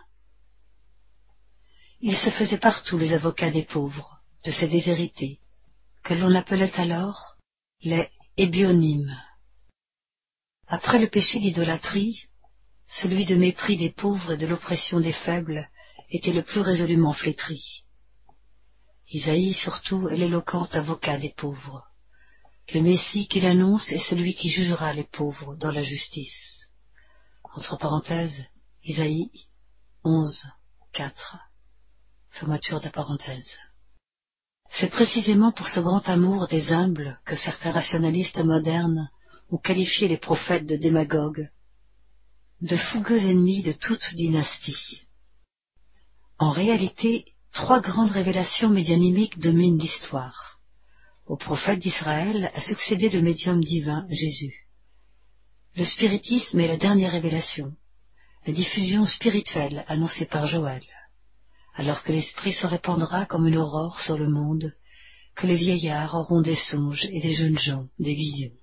Ils se faisaient partout les avocats des pauvres, de ces déshérités, que l'on appelait alors les ébionymes. Après le péché d'idolâtrie, celui de mépris des pauvres et de l'oppression des faibles était le plus résolument flétri. Isaïe, surtout, est l'éloquent avocat des pauvres. Le Messie qu'il annonce est celui qui jugera les pauvres dans la justice. Entre parenthèses, Isaïe onze, quatre. Fermeture de parenthèse. C'est précisément pour ce grand amour des humbles que certains rationalistes modernes ont qualifié les prophètes de démagogues, de fougueux ennemis de toute dynastie. En réalité, trois grandes révélations médianimiques dominent l'histoire. Au prophète d'Israël a succédé le médium divin Jésus. Le spiritisme est la dernière révélation, la diffusion spirituelle annoncée par Joël, alors que l'esprit se répandra comme une aurore sur le monde, que les vieillards auront des songes et les jeunes gens des visions.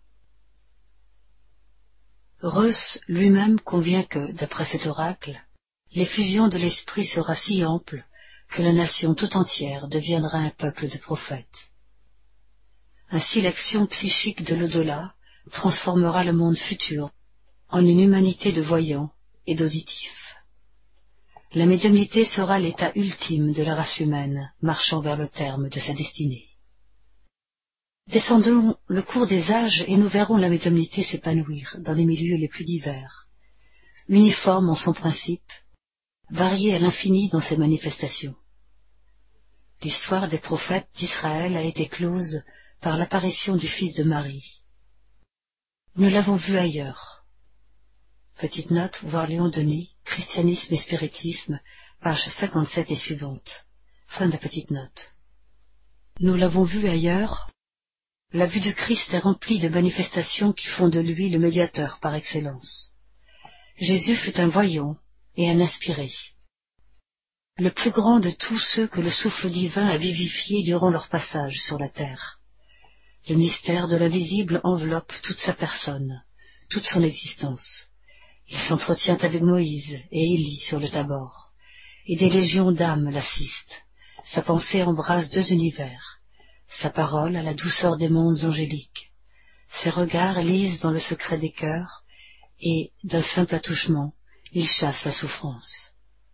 Reuss lui-même convient que, d'après cet oracle, l'effusion de l'esprit sera si ample que la nation tout entière deviendra un peuple de prophètes. Ainsi l'action psychique de l'au-delà transformera le monde futur en une humanité de voyants et d'auditifs. La médiumnité sera l'état ultime de la race humaine, marchant vers le terme de sa destinée. Descendons le cours des âges et nous verrons la médiumnité s'épanouir dans les milieux les plus divers, uniforme en son principe, variée à l'infini dans ses manifestations. L'histoire des prophètes d'Israël a été close par l'apparition du fils de Marie. Nous l'avons vu ailleurs. Petite note, voir Léon Denis, Christianisme et spiritisme, page cinquante-sept et suivante. Fin de la petite note. Nous l'avons vu ailleurs. La vue du Christ est remplie de manifestations qui font de lui le médiateur par excellence. Jésus fut un voyant et un inspiré, le plus grand de tous ceux que le souffle divin a vivifiés durant leur passage sur la terre. Le mystère de l'invisible enveloppe toute sa personne, toute son existence. Il s'entretient avec Moïse et Élie sur le Tabor, et des légions d'âmes l'assistent. Sa pensée embrasse deux univers, sa parole a la douceur des mondes angéliques, ses regards lisent dans le secret des cœurs, et, d'un simple attouchement, il chasse la souffrance.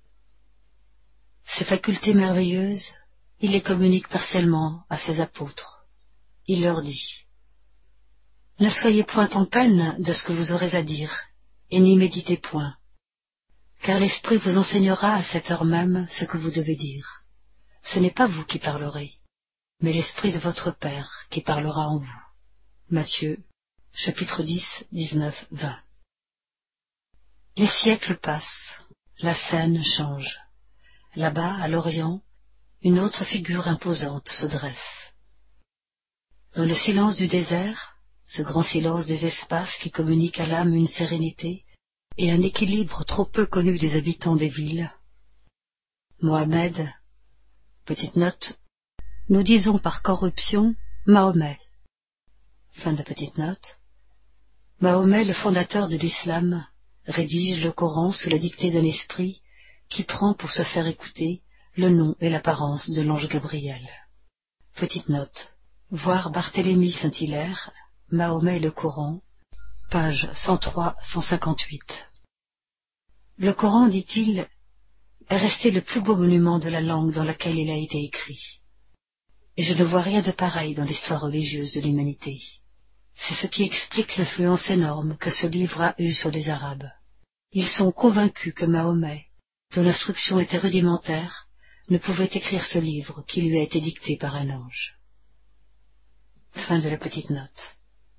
Ces facultés merveilleuses, il les communique partiellement à ses apôtres. Il leur dit Ne soyez point en peine de ce que vous aurez à dire, et n'y méditez point, car l'Esprit vous enseignera à cette heure même ce que vous devez dire. Ce n'est pas vous qui parlerez, mais l'Esprit de votre Père qui parlera en vous. Matthieu, chapitre dix, dix-neuf, vingt. Les siècles passent, la scène change. Là-bas, à l'Orient, une autre figure imposante se dresse. Dans le silence du désert, ce grand silence des espaces qui communique à l'âme une sérénité et un équilibre trop peu connu des habitants des villes, Mohammed, petite note, nous disons par corruption Mahomet. Fin de la petite note. Mahomet, le fondateur de l'islam, rédige le Coran sous la dictée d'un esprit qui prend pour se faire écouter le nom et l'apparence de l'ange Gabriel. Petite note. Voir Barthélemy Saint-Hilaire, Mahomet et le Coran, page cent trois à cent cinquante-huit. Le Coran, dit-il, est resté le plus beau monument de la langue dans laquelle il a été écrit. Et je ne vois rien de pareil dans l'histoire religieuse de l'humanité. C'est ce qui explique l'influence énorme que ce livre a eue sur les Arabes. Ils sont convaincus que Mahomet, dont l'instruction était rudimentaire, ne pouvait écrire ce livre qui lui a été dicté par un ange. Fin de la petite note.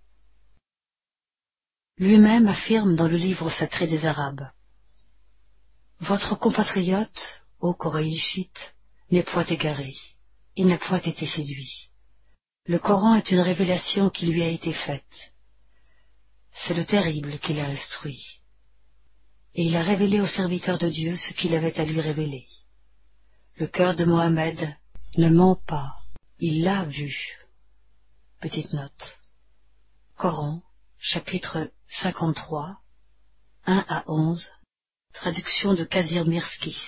Lui-même affirme dans le livre sacré des Arabes: « Votre compatriote, ô Koraïchite, n'est point égaré, il n'a point été séduit. Le Coran est une révélation qui lui a été faite. C'est le terrible qui l'a instruit. Et il a révélé au serviteur de Dieu ce qu'il avait à lui révéler. Le cœur de Mohammed ne ment pas, il l'a vu. » Petite note. Coran, chapitre cinquante-trois, un à onze, traduction de Kazir Mirski.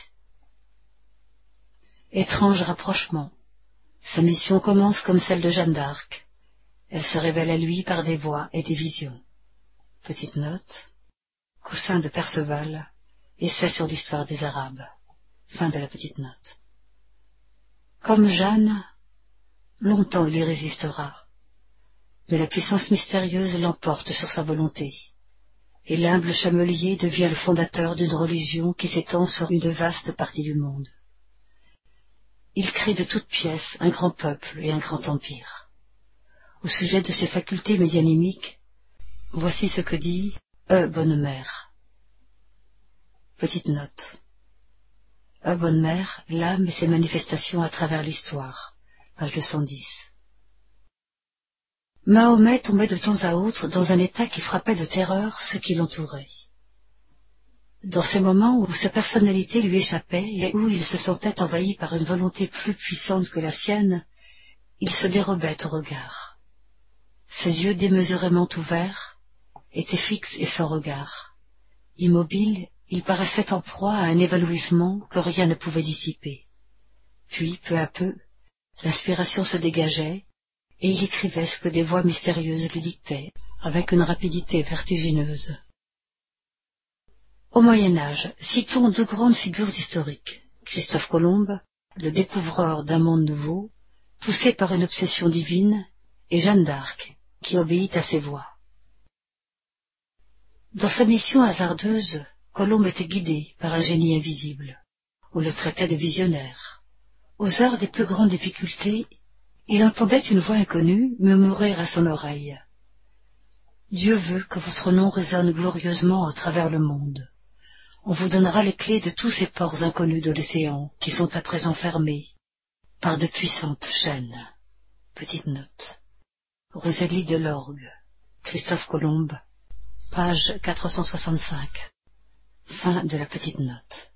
Étrange rapprochement. Sa mission commence comme celle de Jeanne d'Arc. Elle se révèle à lui par des voix et des visions. Petite note. Coussin de Perceval, essai sur l'histoire des Arabes. Fin de la petite note. Comme Jeanne, longtemps il y résistera. Mais la puissance mystérieuse l'emporte sur sa volonté, et l'humble chamelier devient le fondateur d'une religion qui s'étend sur une vaste partie du monde. Il crée de toutes pièces un grand peuple et un grand empire. Au sujet de ses facultés médianimiques, voici ce que dit E. Bonnemère. Petite note. E. Bonnemère, l'âme et ses manifestations à travers l'histoire, page deux cent dix. Mahomet tombait de temps à autre dans un état qui frappait de terreur ceux qui l'entouraient. Dans ces moments où sa personnalité lui échappait et où il se sentait envahi par une volonté plus puissante que la sienne, il se dérobait au regard. Ses yeux démesurément ouverts étaient fixes et sans regard. Immobile, il paraissait en proie à un évanouissement que rien ne pouvait dissiper. Puis, peu à peu, l'inspiration se dégageait, et il écrivait ce que des voix mystérieuses lui dictaient, avec une rapidité vertigineuse. Au Moyen-Âge, citons deux grandes figures historiques, Christophe Colomb, le découvreur d'un monde nouveau, poussé par une obsession divine, et Jeanne d'Arc, qui obéit à ses voix. Dans sa mission hasardeuse, Colomb était guidé par un génie invisible. On le traitait de visionnaire. Aux heures des plus grandes difficultés, il entendait une voix inconnue murmurer à son oreille: « Dieu veut que votre nom résonne glorieusement à travers le monde. On vous donnera les clés de tous ces ports inconnus de l'océan qui sont à présent fermés par de puissantes chaînes. » Petite note. Rosalie de l'Orgue, Christophe Colomb, page quatre cent soixante-cinq. Fin de la petite note.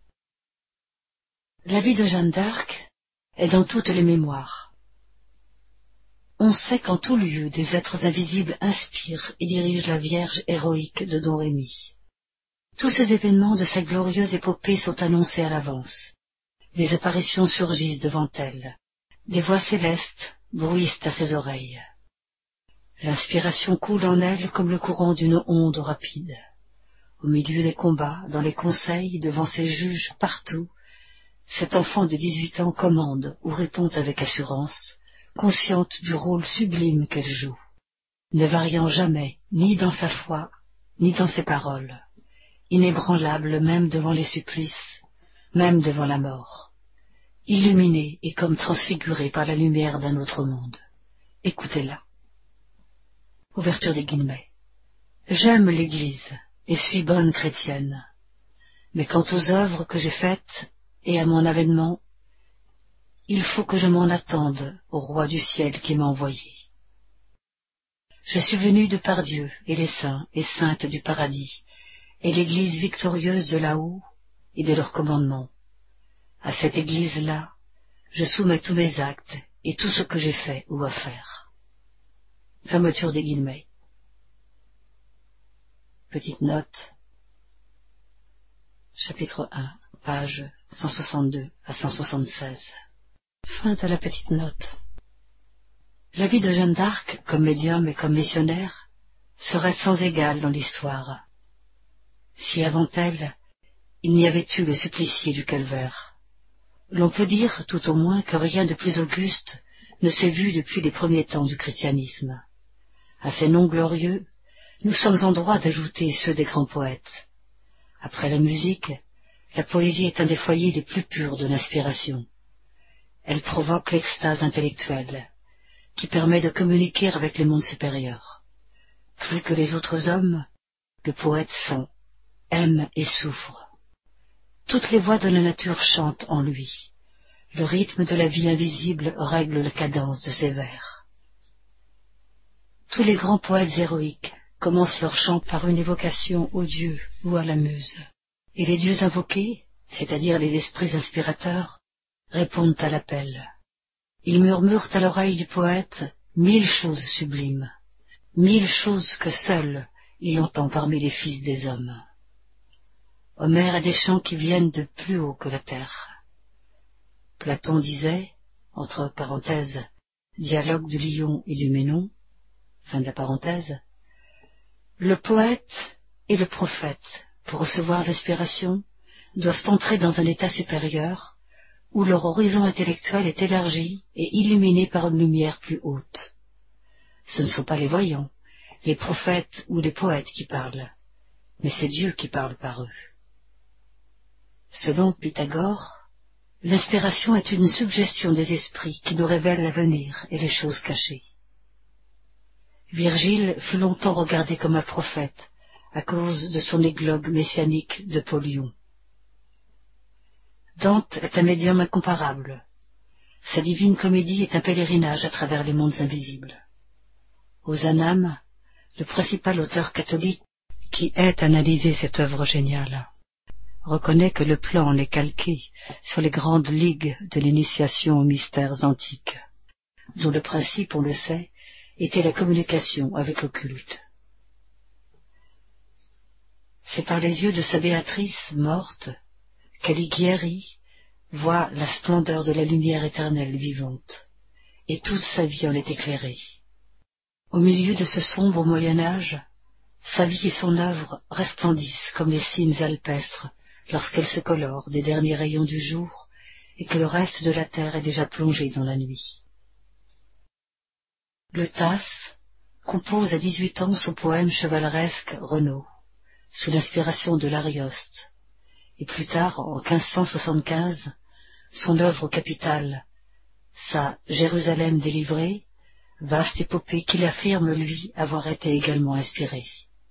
La vie de Jeanne d'Arc est dans toutes les mémoires. On sait qu'en tout lieu des êtres invisibles inspirent et dirigent la Vierge héroïque de Don Rémy. Tous ces événements de cette glorieuse épopée sont annoncés à l'avance. Des apparitions surgissent devant elle. Des voix célestes bruissent à ses oreilles. L'inspiration coule en elle comme le courant d'une onde rapide. Au milieu des combats, dans les conseils, devant ses juges, partout, cet enfant de dix-huit ans commande ou répond avec assurance, consciente du rôle sublime qu'elle joue. ne variant jamais, ni dans sa foi, ni dans ses paroles, inébranlable même devant les supplices, même devant la mort, illuminé et comme transfiguré par la lumière d'un autre monde. Écoutez-la. Ouverture des guillemets. J'aime l'Église et suis bonne chrétienne, mais quant aux œuvres que j'ai faites et à mon avènement, il faut que je m'en attende au roi du ciel qui m'a envoyé. Je suis venu de par Dieu et les saints et saintes du paradis, et l'Église victorieuse de là-haut et de leurs commandements. À cette Église-là, je soumets tous mes actes et tout ce que j'ai fait ou à faire. Fermeture des guillemets. Petite note. Chapitre un, pages cent soixante-deux à cent soixante-seize. Fin de la petite note. La vie de Jeanne d'Arc, comme médium et comme missionnaire, serait sans égale dans l'histoire. Si avant elle, il n'y avait eu le supplicié du calvaire. L'on peut dire, tout au moins, que rien de plus auguste ne s'est vu depuis les premiers temps du christianisme. À ces noms glorieux, nous sommes en droit d'ajouter ceux des grands poètes. Après la musique, la poésie est un des foyers les plus purs de l'inspiration. Elle provoque l'extase intellectuelle, qui permet de communiquer avec les mondes supérieurs. Plus que les autres hommes, le poète sent, aime et souffre. Toutes les voix de la nature chantent en lui. Le rythme de la vie invisible règle la cadence de ses vers. Tous les grands poètes héroïques commencent leur chant par une évocation aux dieux ou à la muse. Et les dieux invoqués, c'est-à-dire les esprits inspirateurs, répondent à l'appel. Ils murmurent à l'oreille du poète mille choses sublimes, mille choses que seul il entend parmi les fils des hommes. Homère a des chants qui viennent de plus haut que la terre. Platon disait, entre parenthèses, dialogue du lion et du ménon, fin de la parenthèse, le poète et le prophète, pour recevoir l'inspiration, doivent entrer dans un état supérieur, où leur horizon intellectuel est élargi et illuminé par une lumière plus haute. Ce ne sont pas les voyants, les prophètes ou les poètes qui parlent, mais c'est Dieu qui parle par eux. Selon Pythagore, l'inspiration est une suggestion des esprits qui nous révèle l'avenir et les choses cachées. Virgile fut longtemps regardé comme un prophète à cause de son églogue messianique de Polion. Dante est un médium incomparable. Sa divine comédie est un pèlerinage à travers les mondes invisibles. Ozanam, le principal auteur catholique qui ait analysé cette œuvre géniale, reconnaît que le plan est calqué sur les grandes ligues de l'initiation aux mystères antiques, dont le principe, on le sait, était la communication avec l'occulte. C'est par les yeux de sa Béatrice morte qu'Alighieri voit la splendeur de la lumière éternelle vivante, et toute sa vie en est éclairée. Au milieu de ce sombre Moyen-Âge, sa vie et son œuvre resplendissent comme les cimes alpestres lorsqu'elles se colorent des derniers rayons du jour et que le reste de la terre est déjà plongé dans la nuit. Le Tasse compose à dix-huit ans son poème chevaleresque Renaud, sous l'inspiration de l'Arioste, et plus tard, en quinze cent soixante-quinze, son œuvre capitale, sa Jérusalem délivrée, vaste épopée qu'il affirme, lui, avoir été également inspirée.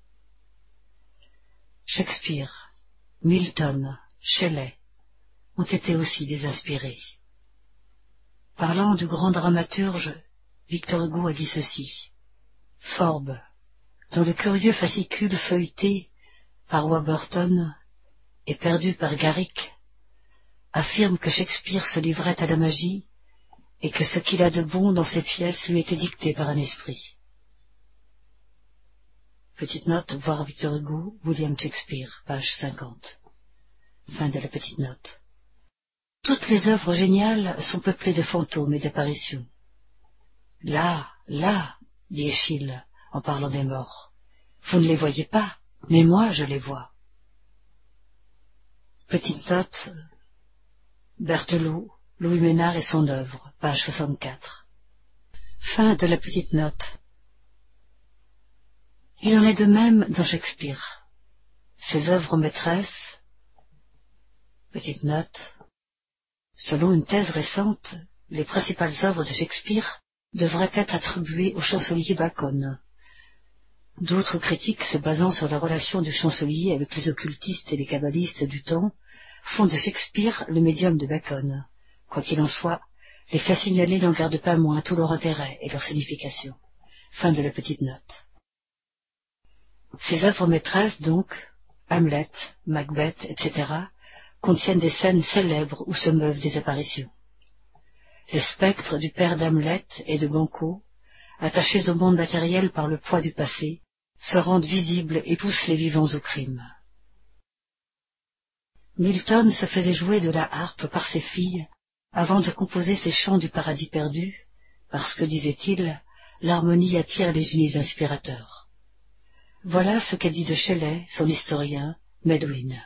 Shakespeare, Milton, Shelley ont été aussi des inspirés. Parlant du grand dramaturge, Victor Hugo a dit ceci. Forbes, dans le curieux fascicule feuilleté par Warburton et perdu par Garrick, affirme que Shakespeare se livrait à la magie et que ce qu'il a de bon dans ses pièces lui était dicté par un esprit. Petite note, voir Victor Hugo, William Shakespeare, page cinquante. Fin de la petite note. Toutes les œuvres géniales sont peuplées de fantômes et d'apparitions. Là, là, dit Échille, en parlant des morts. Vous ne les voyez pas, mais moi je les vois. Petite note, Berthelot, Louis Ménard et son œuvre, page soixante-quatre. Fin de la petite note. Il en est de même dans Shakespeare. Ses œuvres maîtresses, petite note, selon une thèse récente, les principales œuvres de Shakespeare devraient être attribuées au chancelier Bacon. D'autres critiques, se basant sur la relation du chancelier avec les occultistes et les kabbalistes du temps, font de Shakespeare le médium de Bacon. Quoi qu'il en soit, les faits signalés n'en gardent pas moins tout leur intérêt et leur signification. Fin de la petite note. Ces œuvres maîtresses, donc, Hamlet, Macbeth, et cetera, contiennent des scènes célèbres où se meuvent des apparitions. Les spectres du père d'Hamlet et de Banquo, attachés au monde matériel par le poids du passé, se rendent visibles et poussent les vivants au crime. Milton se faisait jouer de la harpe par ses filles avant de composer ses chants du paradis perdu, parce que, disait-il, l'harmonie attire les génies inspirateurs. Voilà ce qu'a dit de Shelley, son historien, Medwin.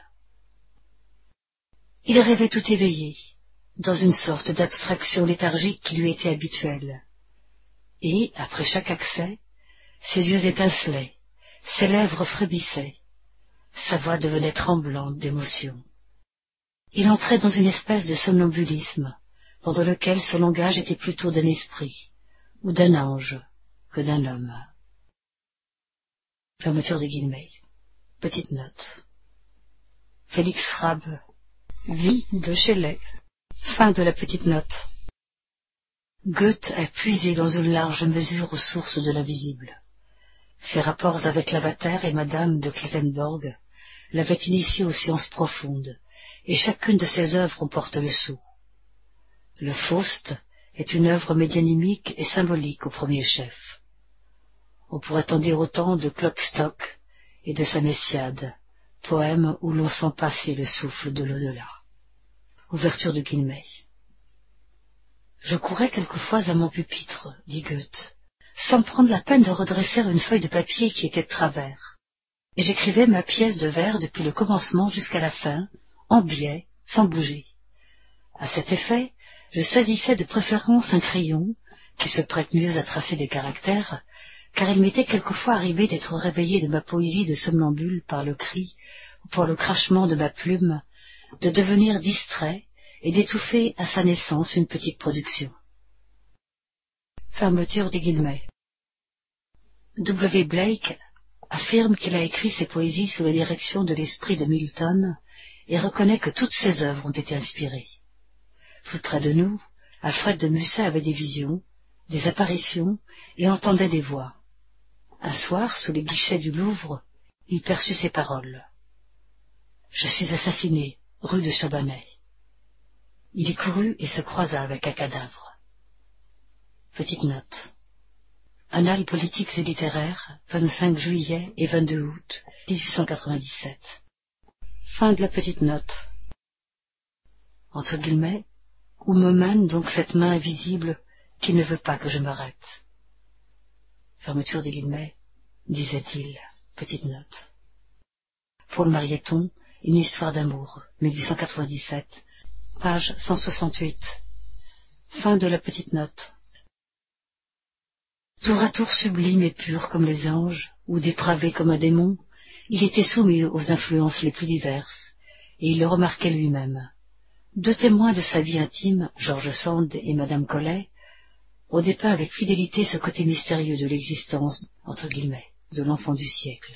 Il rêvait tout éveillé, dans une sorte d'abstraction léthargique qui lui était habituelle. Et, après chaque accès, ses yeux étincelaient, ses lèvres frémissaient, sa voix devenait tremblante d'émotion. Il entrait dans une espèce de somnambulisme, pendant lequel son langage était plutôt d'un esprit, ou d'un ange, que d'un homme. Fermeture des guillemets. Petite note. Félix Rabe. Vie de Shelley. Fin de la petite note. Goethe a puisé dans une large mesure aux sources de l'invisible. Ses rapports avec Lavater et Madame de Clattenburg l'avaient initié aux sciences profondes, et chacune de ses œuvres en porte le sceau. Le Faust est une œuvre médianimique et symbolique au premier chef. On pourrait en dire autant de Klopstock et de sa Messiade, poème où l'on sent passer le souffle de l'au-delà. Ouverture de guillemets. Je courais quelquefois à mon pupitre, dit Goethe, sans prendre la peine de redresser une feuille de papier qui était de travers, et j'écrivais ma pièce de vers depuis le commencement jusqu'à la fin, en biais, sans bouger. À cet effet, je saisissais de préférence un crayon, qui se prête mieux à tracer des caractères, car il m'était quelquefois arrivé d'être réveillé de ma poésie de somnambule par le cri ou par le crachement de ma plume, de devenir distrait et d'étouffer à sa naissance une petite production. Fermeture des guillemets. W. Blake affirme qu'il a écrit ses poésies sous la direction de l'esprit de Milton et reconnaît que toutes ses œuvres ont été inspirées. Plus près de nous, Alfred de Musset avait des visions, des apparitions et entendait des voix. Un soir, sous les guichets du Louvre, il perçut ces paroles. « Je suis assassiné, rue de Chabanais. » Il y courut et se croisa avec un cadavre. Petite note. Annales politiques et littéraires, vingt-cinq juillet et vingt-deux août mille huit cent quatre-vingt-dix-sept. Fin de la petite note. Entre guillemets, où me mène donc cette main invisible qui ne veut pas que je m'arrête. Fermeture des guillemets, disait-il, petite note. Paul Marieton, Une histoire d'amour, mille huit cent quatre-vingt-dix-sept, page cent soixante-huit. Fin de la petite note. Tour à tour sublime et pur comme les anges, ou dépravé comme un démon, il était soumis aux influences les plus diverses, et il le remarquait lui-même. Deux témoins de sa vie intime, George Sand et Madame Collet, ont dépeint avec fidélité ce côté mystérieux de l'existence, entre guillemets, de l'enfant du siècle.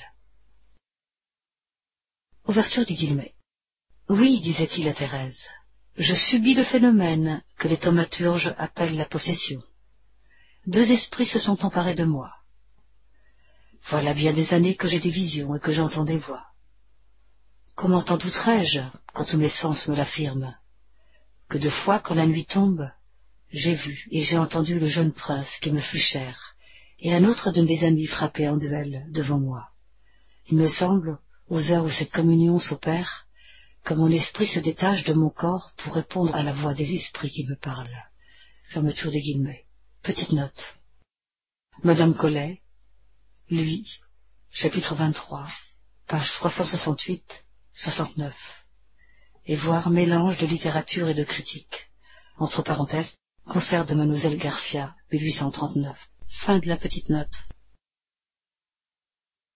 Ouverture des guillemets. Oui, disait-il à Thérèse, je subis le phénomène que les thaumaturges appellent la possession. Deux esprits se sont emparés de moi. Voilà bien des années que j'ai des visions et que j'entends des voix. Comment en douterais-je quand tous mes sens me l'affirment? Que de fois, quand la nuit tombe, j'ai vu et j'ai entendu le jeune prince qui me fut cher, et un autre de mes amis frapper en duel devant moi. Il me semble, aux heures où cette communion s'opère, que mon esprit se détache de mon corps pour répondre à la voix des esprits qui me parlent. Fermeture des guillemets. Petite note. Madame Collet, lui, chapitre vingt-trois, page trois cent soixante-huit soixante-neuf. Et voir mélange de littérature et de critique. Entre parenthèses, concert de Mademoiselle Garcia, mille huit cent trente-neuf. Fin de la petite note.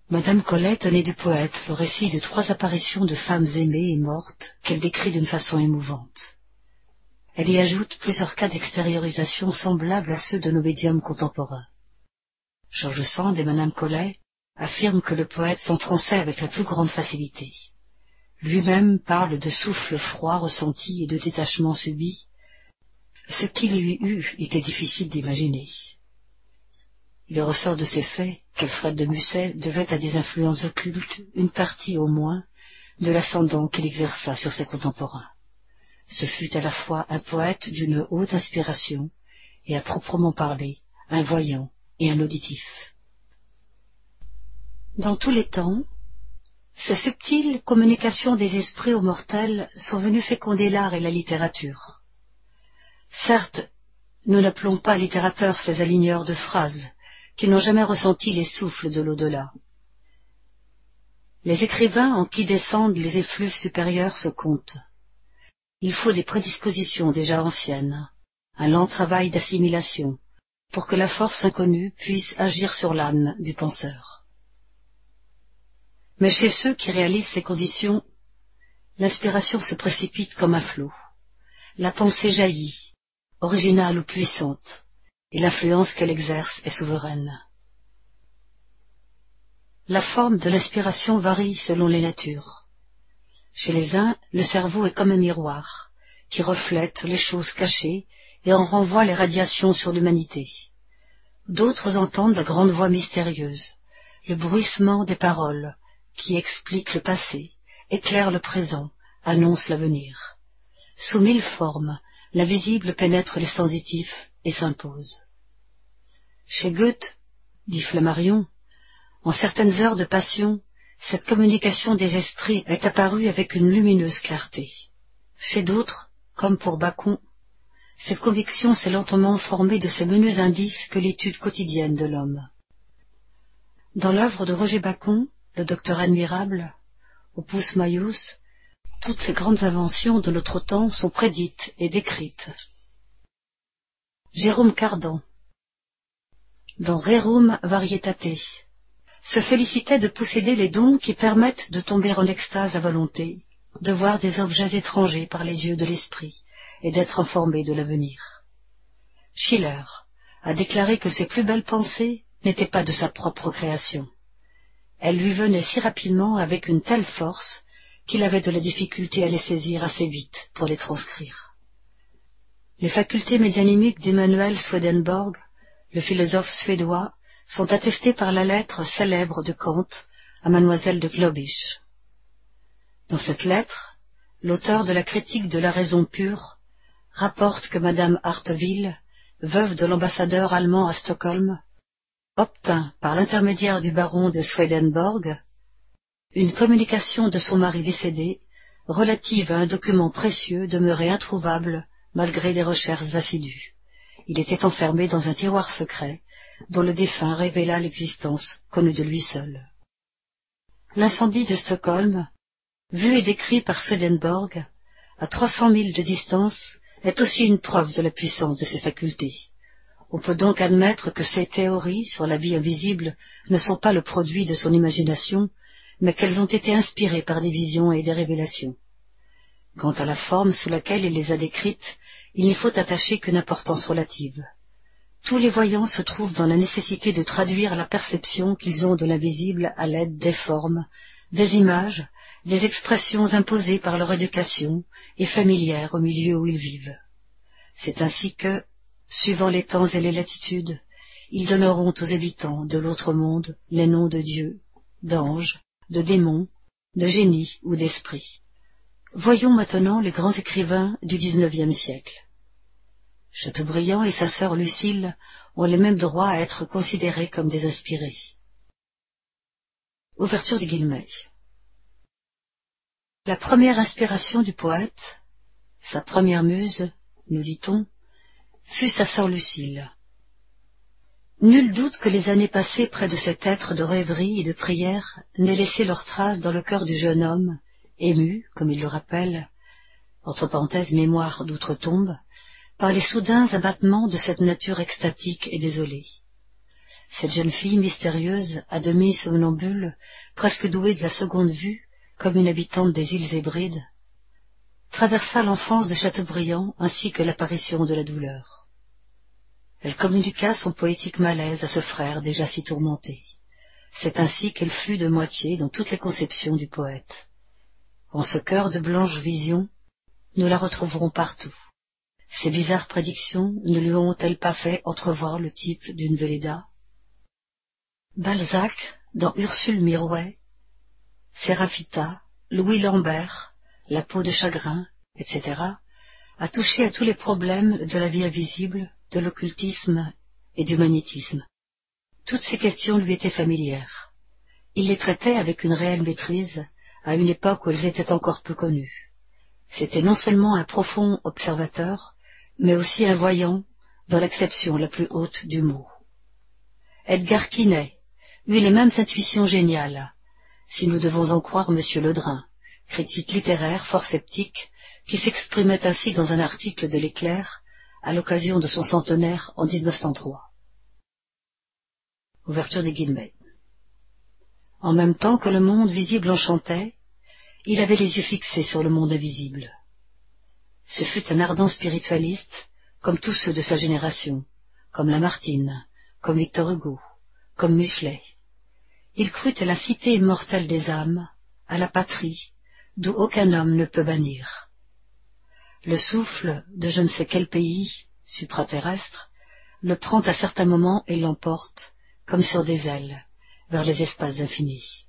Madame Collet tenait du poète le récit de trois apparitions de femmes aimées et mortes qu'elle décrit d'une façon émouvante. Elle y ajoute plusieurs cas d'extériorisation semblables à ceux de nos médiums contemporains. George Sand et Madame Collet affirment que le poète s'entransait avec la plus grande facilité. Lui-même parle de souffle froid ressenti et de détachement subit. Ce qu'il lui eut était difficile d'imaginer. Il ressort de ces faits qu'Alfred de Musset devait à des influences occultes une partie au moins de l'ascendant qu'il exerça sur ses contemporains. Ce fut à la fois un poète d'une haute inspiration et à proprement parler un voyant et un auditif. Dans tous les temps, ces subtiles communications des esprits aux mortels sont venues féconder l'art et la littérature. Certes, nous n'appelons pas littérateurs ces aligneurs de phrases qui n'ont jamais ressenti les souffles de l'au-delà. Les écrivains en qui descendent les effluves supérieurs se comptent. Il faut des prédispositions déjà anciennes, un lent travail d'assimilation, pour que la force inconnue puisse agir sur l'âme du penseur. Mais chez ceux qui réalisent ces conditions, l'inspiration se précipite comme un flot. La pensée jaillit, originale ou puissante, et l'influence qu'elle exerce est souveraine. La forme de l'inspiration varie selon les natures. Chez les uns, le cerveau est comme un miroir, qui reflète les choses cachées et en renvoie les radiations sur l'humanité. D'autres entendent la grande voix mystérieuse, le bruissement des paroles, qui explique le passé, éclaire le présent, annonce l'avenir. Sous mille formes, l'invisible pénètre les sensitifs et s'impose. Chez Goethe, dit Flammarion, en certaines heures de passion, cette communication des esprits est apparue avec une lumineuse clarté. Chez d'autres, comme pour Bacon, cette conviction s'est lentement formée de ces menus indices que l'étude quotidienne de l'homme. Dans l'œuvre de Roger Bacon, le docteur admirable, Opus Maius, toutes les grandes inventions de notre temps sont prédites et décrites. Jérôme Cardan, dans Rerum Varietate, se félicitait de posséder les dons qui permettent de tomber en extase à volonté, de voir des objets étrangers par les yeux de l'esprit et d'être informé de l'avenir. Schiller a déclaré que ses plus belles pensées n'étaient pas de sa propre création. Elles lui venaient si rapidement avec une telle force qu'il avait de la difficulté à les saisir assez vite pour les transcrire. Les facultés médianimiques d'Emmanuel Swedenborg, le philosophe suédois, sont attestées par la lettre célèbre de Kant à mademoiselle de Globisch. Dans cette lettre, l'auteur de la critique de la raison pure rapporte que madame Harteville, veuve de l'ambassadeur allemand à Stockholm, obtint, par l'intermédiaire du baron de Swedenborg, une communication de son mari décédé, relative à un document précieux demeuré introuvable malgré des recherches assidues. Il était enfermé dans un tiroir secret, dont le défunt révéla l'existence connue de lui seul. L'incendie de Stockholm, vu et décrit par Swedenborg, à trois cents milles de distance, est aussi une preuve de la puissance de ses facultés. On peut donc admettre que ces théories sur la vie invisible ne sont pas le produit de son imagination, mais qu'elles ont été inspirées par des visions et des révélations. Quant à la forme sous laquelle il les a décrites, il n'y faut attacher qu'une importance relative. Tous les voyants se trouvent dans la nécessité de traduire la perception qu'ils ont de l'invisible à l'aide des formes, des images, des expressions imposées par leur éducation et familières au milieu où ils vivent. C'est ainsi que, suivant les temps et les latitudes, ils donneront aux habitants de l'autre monde les noms de dieux, d'anges, de démons, de génies ou d'esprits. Voyons maintenant les grands écrivains du dix-neuvième siècle. Chateaubriand et sa sœur Lucile ont les mêmes droits à être considérés comme des inspirés. Ouverture des guillemets. La première inspiration du poète, sa première muse, nous dit-on, fut sa sœur Lucile. Nul doute que les années passées près de cet être de rêverie et de prière n'aient laissé leurs traces dans le cœur du jeune homme, ému, comme il le rappelle, entre parenthèses mémoire d'outre-tombe, par les soudains abattements de cette nature extatique et désolée. Cette jeune fille mystérieuse, à demi somnambule, presque douée de la seconde vue, comme une habitante des îles Hébrides, traversa l'enfance de Chateaubriand ainsi que l'apparition de la douleur. Elle communiqua son poétique malaise à ce frère déjà si tourmenté. C'est ainsi qu'elle fut de moitié dans toutes les conceptions du poète. En ce cœur de blanches visions, nous la retrouverons partout. Ces bizarres prédictions ne lui ont-elles pas fait entrevoir le type d'une Velleda? Balzac, dans Ursule Mirouet, Séraphita, Louis Lambert, La peau de chagrin, et cetera, a touché à tous les problèmes de la vie invisible, de l'occultisme et du magnétisme. Toutes ces questions lui étaient familières. Il les traitait avec une réelle maîtrise, à une époque où elles étaient encore peu connues. C'était non seulement un profond observateur, mais aussi un voyant dans l'acception la plus haute du mot. Edgar Quinet eut les mêmes intuitions géniales, si nous devons en croire M. Ledrin, critique littéraire fort sceptique, qui s'exprimait ainsi dans un article de l'Éclair à l'occasion de son centenaire en mille neuf cent trois. Ouverture des guillemets. En même temps que le monde visible enchantait, il avait les yeux fixés sur le monde invisible. Ce fut un ardent spiritualiste, comme tous ceux de sa génération, comme Lamartine, comme Victor Hugo, comme Michelet. Il crut à la cité immortelle des âmes, à la patrie, d'où aucun homme ne peut bannir. Le souffle de je ne sais quel pays, supraterrestre, le prend à certains moments et l'emporte, comme sur des ailes, vers les espaces infinis.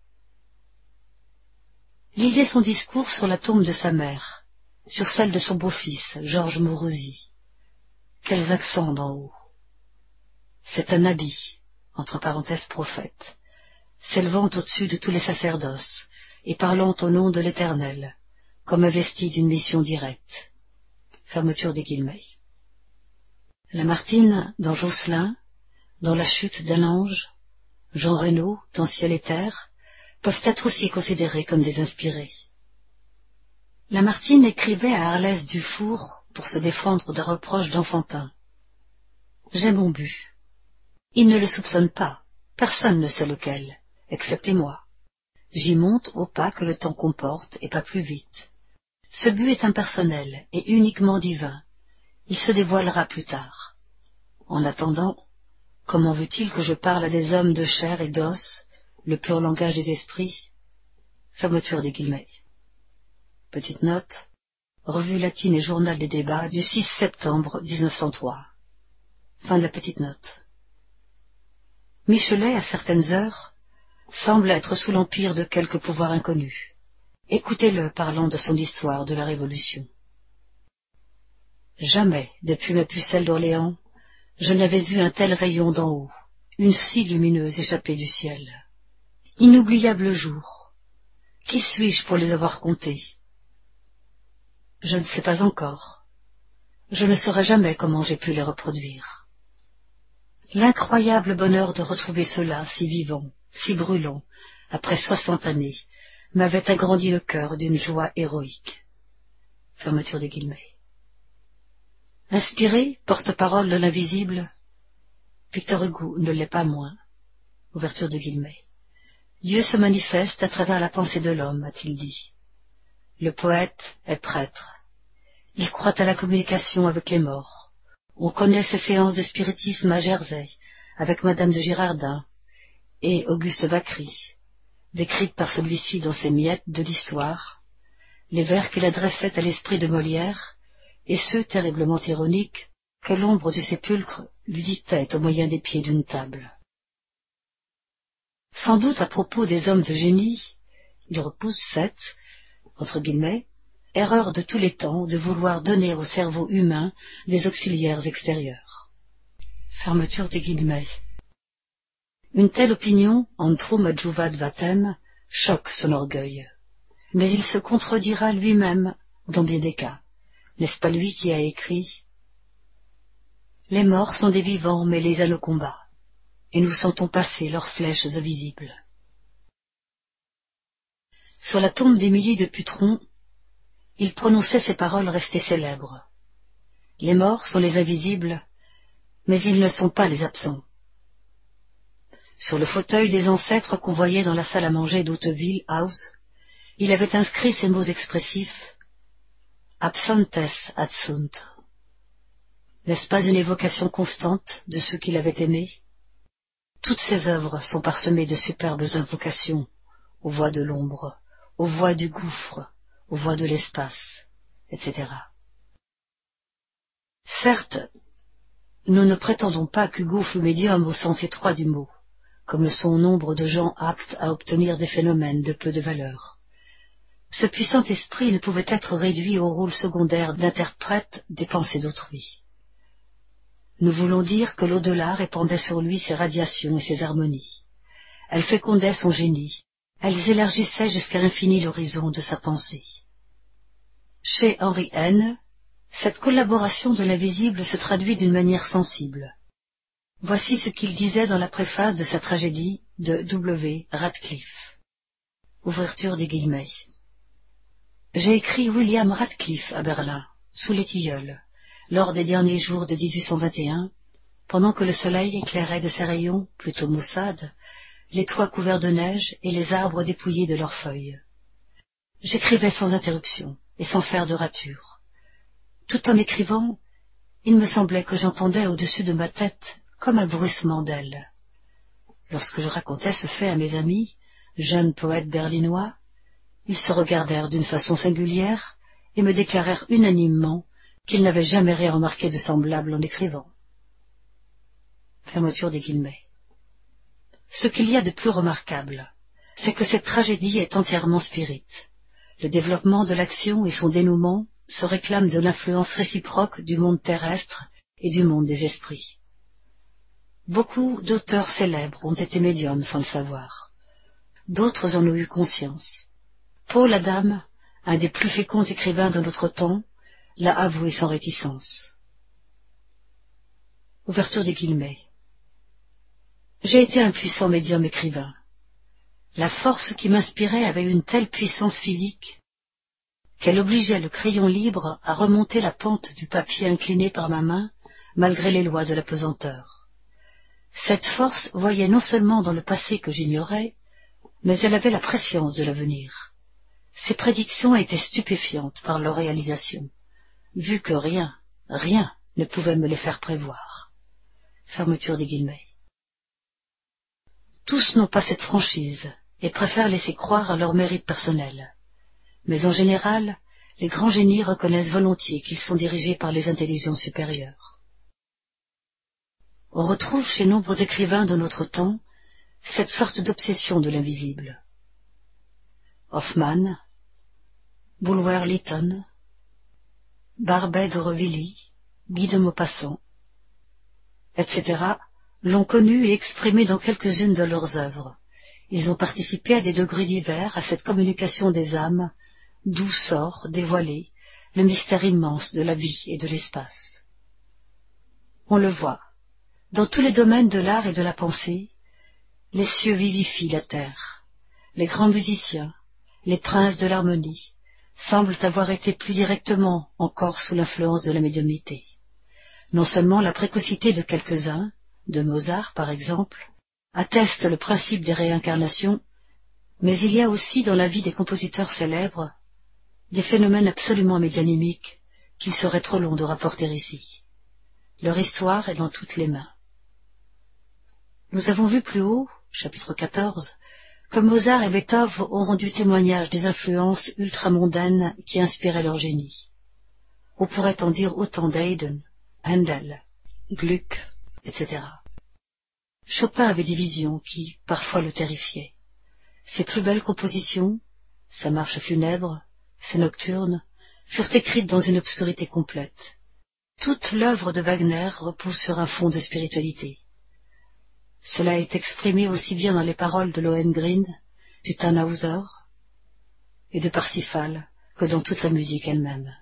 Lisez son discours sur la tombe de sa mère, sur celle de son beau-fils, Georges Mourousi. Quels accents d'en haut! C'est un habit, entre parenthèses prophète, s'élevant au-dessus de tous les sacerdoces, et parlant au nom de l'Éternel, comme investi d'une mission directe. Fermeture des guillemets. Lamartine, dans Josselin, dans La chute d'un ange, Jean Reynaud, dans Ciel et terre, peuvent être aussi considérés comme des inspirés. Lamartine écrivait à Arlès Dufour pour se défendre d'un reproche d'enfantin. « J'ai mon but. Il ne le soupçonne pas, personne ne sait lequel, excepté moi. J'y monte au pas que le temps comporte et pas plus vite. Ce but est impersonnel et uniquement divin. Il se dévoilera plus tard. En attendant, comment veut-il que je parle à des hommes de chair et d'os, le pur langage des esprits? » Fermeture des guillemets. Petite note, Revue latine et journal des débats du six septembre mille neuf cent trois. Fin de la petite note. Michelet, à certaines heures, semble être sous l'empire de quelque pouvoir inconnu. Écoutez-le parlant de son histoire de la Révolution. Jamais, depuis ma pucelle d'Orléans, je n'avais vu un tel rayon d'en haut, une si lumineuse échappée du ciel. Inoubliable jour. Qui suis-je pour les avoir comptés? Je ne sais pas encore. Je ne saurai jamais comment j'ai pu les reproduire. L'incroyable bonheur de retrouver cela si vivant, si brûlant, après soixante années, m'avait agrandi le cœur d'une joie héroïque. Fermeture des guillemets. Inspiré, porte-parole de l'invisible, Victor Hugo ne l'est pas moins. Ouverture de guillemets. Dieu se manifeste à travers la pensée de l'homme, a-t-il dit. Le poète est prêtre. Il croit à la communication avec les morts. On connaît ses séances de spiritisme à Jersey, avec Madame de Girardin et Auguste Bacry, décrites par celui-ci dans ses miettes de l'histoire, les vers qu'il adressait à l'esprit de Molière, et ceux terriblement ironiques que l'ombre du sépulcre lui dictait au moyen des pieds d'une table. Sans doute à propos des hommes de génie, il repousse cette, entre guillemets, erreur de tous les temps de vouloir donner au cerveau humain des auxiliaires extérieurs. Fermeture des guillemets. Une telle opinion, antrum adjuvat vatem, choque son orgueil. Mais il se contredira lui-même dans bien des cas. N'est-ce pas lui qui a écrit « Les morts sont des vivants mêlés à nos combats, et nous sentons passer leurs flèches invisibles. » Sur la tombe d'Émilie de Putron, il prononçait ces paroles restées célèbres. Les morts sont les invisibles, mais ils ne sont pas les absents. Sur le fauteuil des ancêtres qu'on voyait dans la salle à manger d'Hauteville House, il avait inscrit ces mots expressifs « Absentes adsunt ». N'est-ce pas une évocation constante de ceux qu'il avait aimés? Toutes ses œuvres sont parsemées de superbes invocations aux voix de l'ombre, aux voix du gouffre, aux voix de l'espace, et cetera. Certes, nous ne prétendons pas qu'Hugo fût médium au sens étroit du mot, comme le sont nombre de gens aptes à obtenir des phénomènes de peu de valeur. Ce puissant esprit ne pouvait être réduit au rôle secondaire d'interprète des pensées d'autrui. Nous voulons dire que l'au-delà répandait sur lui ses radiations et ses harmonies. Elles fécondaient son génie, elles élargissaient jusqu'à l'infini l'horizon de sa pensée. Chez Henry Heine, cette collaboration de l'invisible se traduit d'une manière sensible. Voici ce qu'il disait dans la préface de sa tragédie de W. Radcliffe. Ouverture des guillemets. J'ai écrit William Radcliffe à Berlin, sous les tilleuls, lors des derniers jours de dix-huit cent vingt et un, pendant que le soleil éclairait de ses rayons, plutôt maussades, les toits couverts de neige et les arbres dépouillés de leurs feuilles. J'écrivais sans interruption et sans faire de rature. Tout en écrivant, il me semblait que j'entendais au-dessus de ma tête comme un bruissement d'ailes. Lorsque je racontais ce fait à mes amis, jeunes poètes berlinois, ils se regardèrent d'une façon singulière et me déclarèrent unanimement qu'ils n'avaient jamais rien remarqué de semblable en écrivant. Fermeture des guillemets. Ce qu'il y a de plus remarquable, c'est que cette tragédie est entièrement spirite. Le développement de l'action et son dénouement se réclament de l'influence réciproque du monde terrestre et du monde des esprits. Beaucoup d'auteurs célèbres ont été médiums sans le savoir. D'autres en ont eu conscience. Paul Adam, un des plus féconds écrivains de notre temps, l'a avoué sans réticence. Ouverture des guillemets. J'ai été un puissant médium écrivain. La force qui m'inspirait avait une telle puissance physique qu'elle obligeait le crayon libre à remonter la pente du papier incliné par ma main, malgré les lois de la pesanteur. Cette force voyait non seulement dans le passé que j'ignorais, mais elle avait la prescience de l'avenir. Ses prédictions étaient stupéfiantes par leur réalisation, vu que rien, rien ne pouvait me les faire prévoir. Fermeture des guillemets. Tous n'ont pas cette franchise et préfèrent laisser croire à leur mérite personnel. Mais en général, les grands génies reconnaissent volontiers qu'ils sont dirigés par les intelligences supérieures. On retrouve chez nombre d'écrivains de notre temps cette sorte d'obsession de l'invisible. Hoffmann, Bulwer-Lytton, Barbey d'Aurevilly, Guy de Maupassant, et cetera, l'ont connu et exprimé dans quelques-unes de leurs œuvres. Ils ont participé à des degrés divers à cette communication des âmes, d'où sort, dévoilé, le mystère immense de la vie et de l'espace. On le voit, dans tous les domaines de l'art et de la pensée, les cieux vivifient la terre. Les grands musiciens, les princes de l'harmonie, semblent avoir été plus directement encore sous l'influence de la médiumnité. Non seulement la précocité de quelques-uns, de Mozart par exemple, atteste le principe des réincarnations, mais il y a aussi dans la vie des compositeurs célèbres des phénomènes absolument médianimiques qu'il serait trop long de rapporter ici. Leur histoire est dans toutes les mains. Nous avons vu plus haut, chapitre quatorze, que Mozart et Beethoven ont rendu témoignage des influences ultramondaines qui inspiraient leur génie. On pourrait en dire autant d'Haydn, Handel, Gluck, et cetera. Chopin avait des visions qui, parfois, le terrifiaient. Ses plus belles compositions, sa marche funèbre, ses nocturnes, furent écrites dans une obscurité complète. Toute l'œuvre de Wagner repose sur un fond de spiritualité. Cela est exprimé aussi bien dans les paroles de Lohengrin, du Tannhäuser et de Parsifal que dans toute la musique elle-même.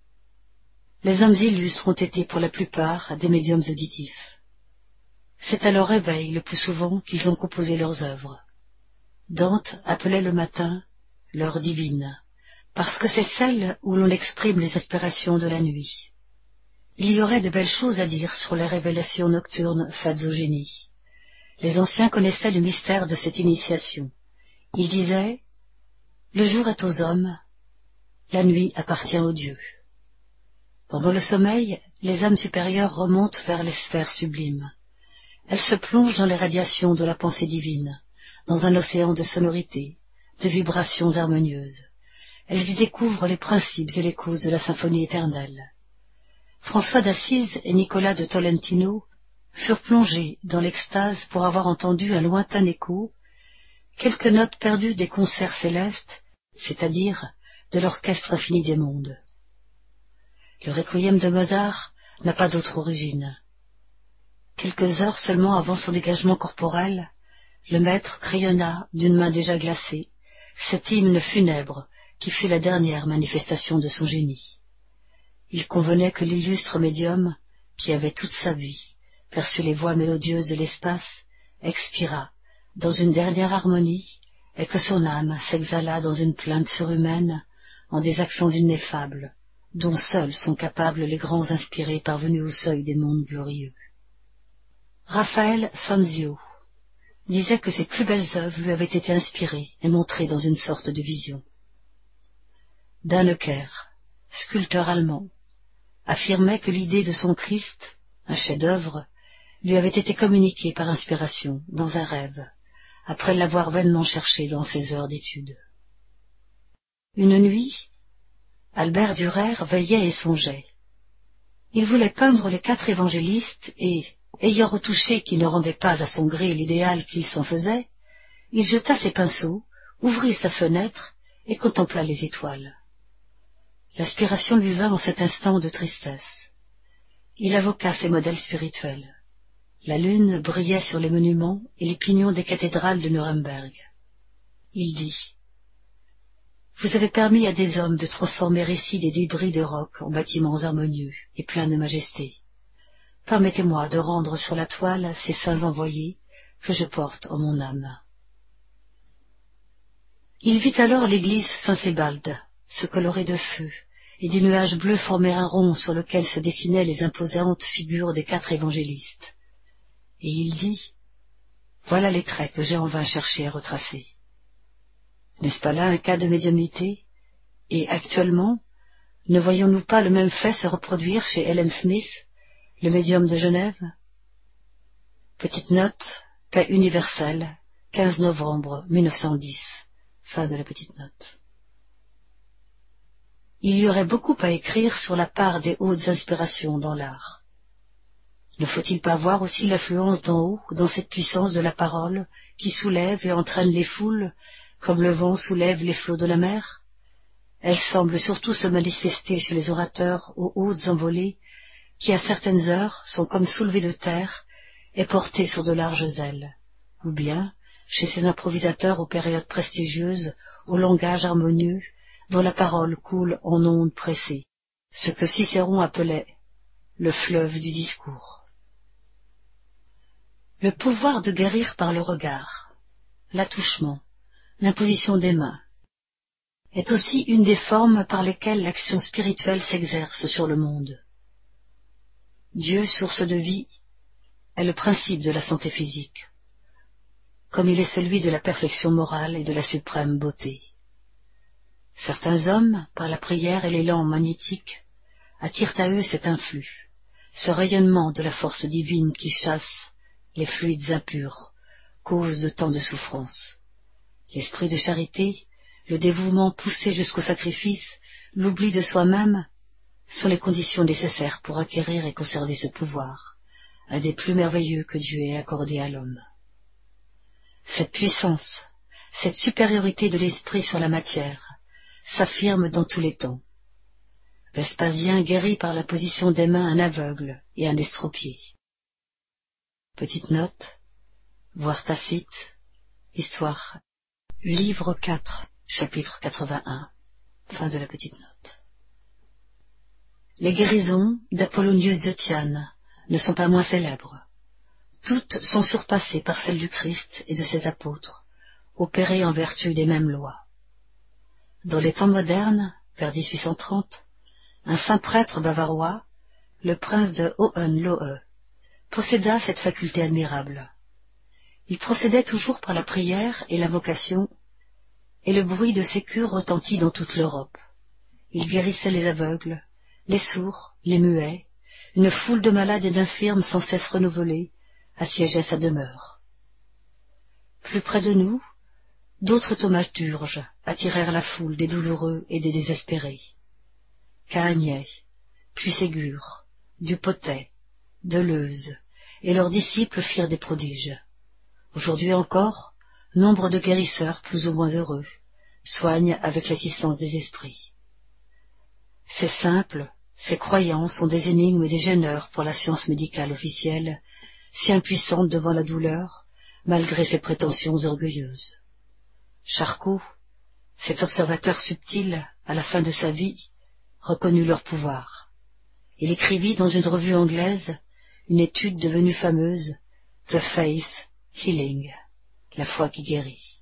Les hommes illustres ont été pour la plupart des médiums auditifs. C'est à leur réveil le plus souvent qu'ils ont composé leurs œuvres. Dante appelait le matin l'heure divine, parce que c'est celle où l'on exprime les aspirations de la nuit. Il y aurait de belles choses à dire sur les révélations nocturnes faites au génie. Les anciens connaissaient le mystère de cette initiation. Ils disaient « Le jour est aux hommes, la nuit appartient aux dieux ». Pendant le sommeil, les âmes supérieures remontent vers les sphères sublimes. Elles se plongent dans les radiations de la pensée divine, dans un océan de sonorités, de vibrations harmonieuses. Elles y découvrent les principes et les causes de la symphonie éternelle. François d'Assise et Nicolas de Tolentino furent plongés dans l'extase pour avoir entendu un lointain écho, quelques notes perdues des concerts célestes, c'est-à-dire de l'orchestre infini des mondes. Le requiem de Mozart n'a pas d'autre origine. Quelques heures seulement avant son dégagement corporel, le maître crayonna d'une main déjà glacée cet hymne funèbre qui fut la dernière manifestation de son génie. Il convenait que l'illustre médium, qui avait toute sa vie perçu les voix mélodieuses de l'espace, expira dans une dernière harmonie, et que son âme s'exhala dans une plainte surhumaine, en des accents ineffables, dont seuls sont capables les grands inspirés parvenus au seuil des mondes glorieux. Raphaël Sanzio disait que ses plus belles œuvres lui avaient été inspirées et montrées dans une sorte de vision. Dannecker, sculpteur allemand, affirmait que l'idée de son Christ, un chef-d'œuvre, lui avait été communiquée par inspiration, dans un rêve, après l'avoir vainement cherché dans ses heures d'étude. Une nuit, Albert Dürer veillait et songeait. Il voulait peindre les quatre évangélistes et, ayant retouché qu'il ne rendait pas à son gré l'idéal qu'il s'en faisait, il jeta ses pinceaux, ouvrit sa fenêtre et contempla les étoiles. L'aspiration lui vint en cet instant de tristesse. Il invoqua ses modèles spirituels. La lune brillait sur les monuments et les pignons des cathédrales de Nuremberg. Il dit « Vous avez permis à des hommes de transformer ici des débris de roc en bâtiments harmonieux et pleins de majesté. Permettez-moi de rendre sur la toile ces saints envoyés que je porte en mon âme. » Il vit alors l'église Saint-Sébalde, se colorer de feu, et des nuages bleus former un rond sur lequel se dessinaient les imposantes figures des quatre évangélistes. Et il dit « Voilà les traits que j'ai en vain cherché à retracer. » N'est-ce pas là un cas de médiumnité? Et actuellement, ne voyons-nous pas le même fait se reproduire chez Helen Smith, le médium de Genève? Petite note, paix universelle, quinze novembre mille neuf cent dix. Fin de la petite note. Il y aurait beaucoup à écrire sur la part des hautes inspirations dans l'art. Ne faut-il pas voir aussi l'affluence d'en haut dans cette puissance de la parole qui soulève et entraîne les foules, comme le vent soulève les flots de la mer? Elle semble surtout se manifester chez les orateurs aux hautes envolées, qui à certaines heures sont comme soulevés de terre et portés sur de larges ailes, ou bien chez ces improvisateurs aux périodes prestigieuses, au langage harmonieux, dont la parole coule en ondes pressées, ce que Cicéron appelait le fleuve du discours. Le pouvoir de guérir par le regard, l'attouchement, l'imposition des mains, est aussi une des formes par lesquelles l'action spirituelle s'exerce sur le monde. Dieu, source de vie, est le principe de la santé physique, comme il est celui de la perfection morale et de la suprême beauté. Certains hommes, par la prière et l'élan magnétique, attirent à eux cet influx, ce rayonnement de la force divine qui chasse les fluides impurs, cause de tant de souffrances. L'esprit de charité, le dévouement poussé jusqu'au sacrifice, l'oubli de soi-même, sont les conditions nécessaires pour acquérir et conserver ce pouvoir, un des plus merveilleux que Dieu ait accordé à l'homme. Cette puissance, cette supériorité de l'esprit sur la matière, s'affirme dans tous les temps. Vespasien guérit par la position des mains un aveugle et un estropié. Petite note, voir Tacite, Histoire, livre quatre, chapitre quatre-vingt-un, fin de la petite note. Les guérisons d'Apollonius de Tyane ne sont pas moins célèbres. Toutes sont surpassées par celles du Christ et de ses apôtres, opérées en vertu des mêmes lois. Dans les temps modernes, vers dix-huit cent trente, un saint prêtre bavarois, le prince de Hohenlohe, posséda cette faculté admirable. Il procédait toujours par la prière et l'invocation, et le bruit de ses cures retentit dans toute l'Europe. Il guérissait les aveugles, les sourds, les muets, une foule de malades et d'infirmes sans cesse renouvelés assiégeait sa demeure. Plus près de nous, d'autres thaumaturges attirèrent la foule des douloureux et des désespérés. Cahagnet, puis Ségur, Dupotet, Deleuze, et leurs disciples firent des prodiges. Aujourd'hui encore, nombre de guérisseurs plus ou moins heureux soignent avec l'assistance des esprits. Ces simples, ces croyants sont des énigmes et des gêneurs pour la science médicale officielle, si impuissante devant la douleur, malgré ses prétentions orgueilleuses. Charcot, cet observateur subtil, à la fin de sa vie, reconnut leur pouvoir. Il écrivit dans une revue anglaise une étude devenue fameuse, The Faith Healing, la foi qui guérit.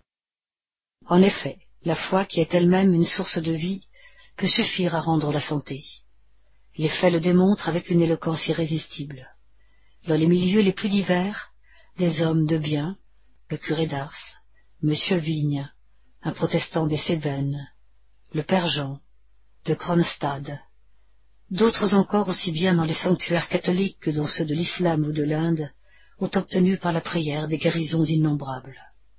En effet, la foi qui est elle-même une source de vie peut suffire à rendre la santé. Les faits le démontrent avec une éloquence irrésistible. Dans les milieux les plus divers, des hommes de bien, le curé d'Ars, Monsieur Vigne, un protestant des Cévennes, le père Jean, de Kronstadt, d'autres encore aussi bien dans les sanctuaires catholiques que dans ceux de l'islam ou de l'Inde, ont obtenu par la prière des guérisons innombrables.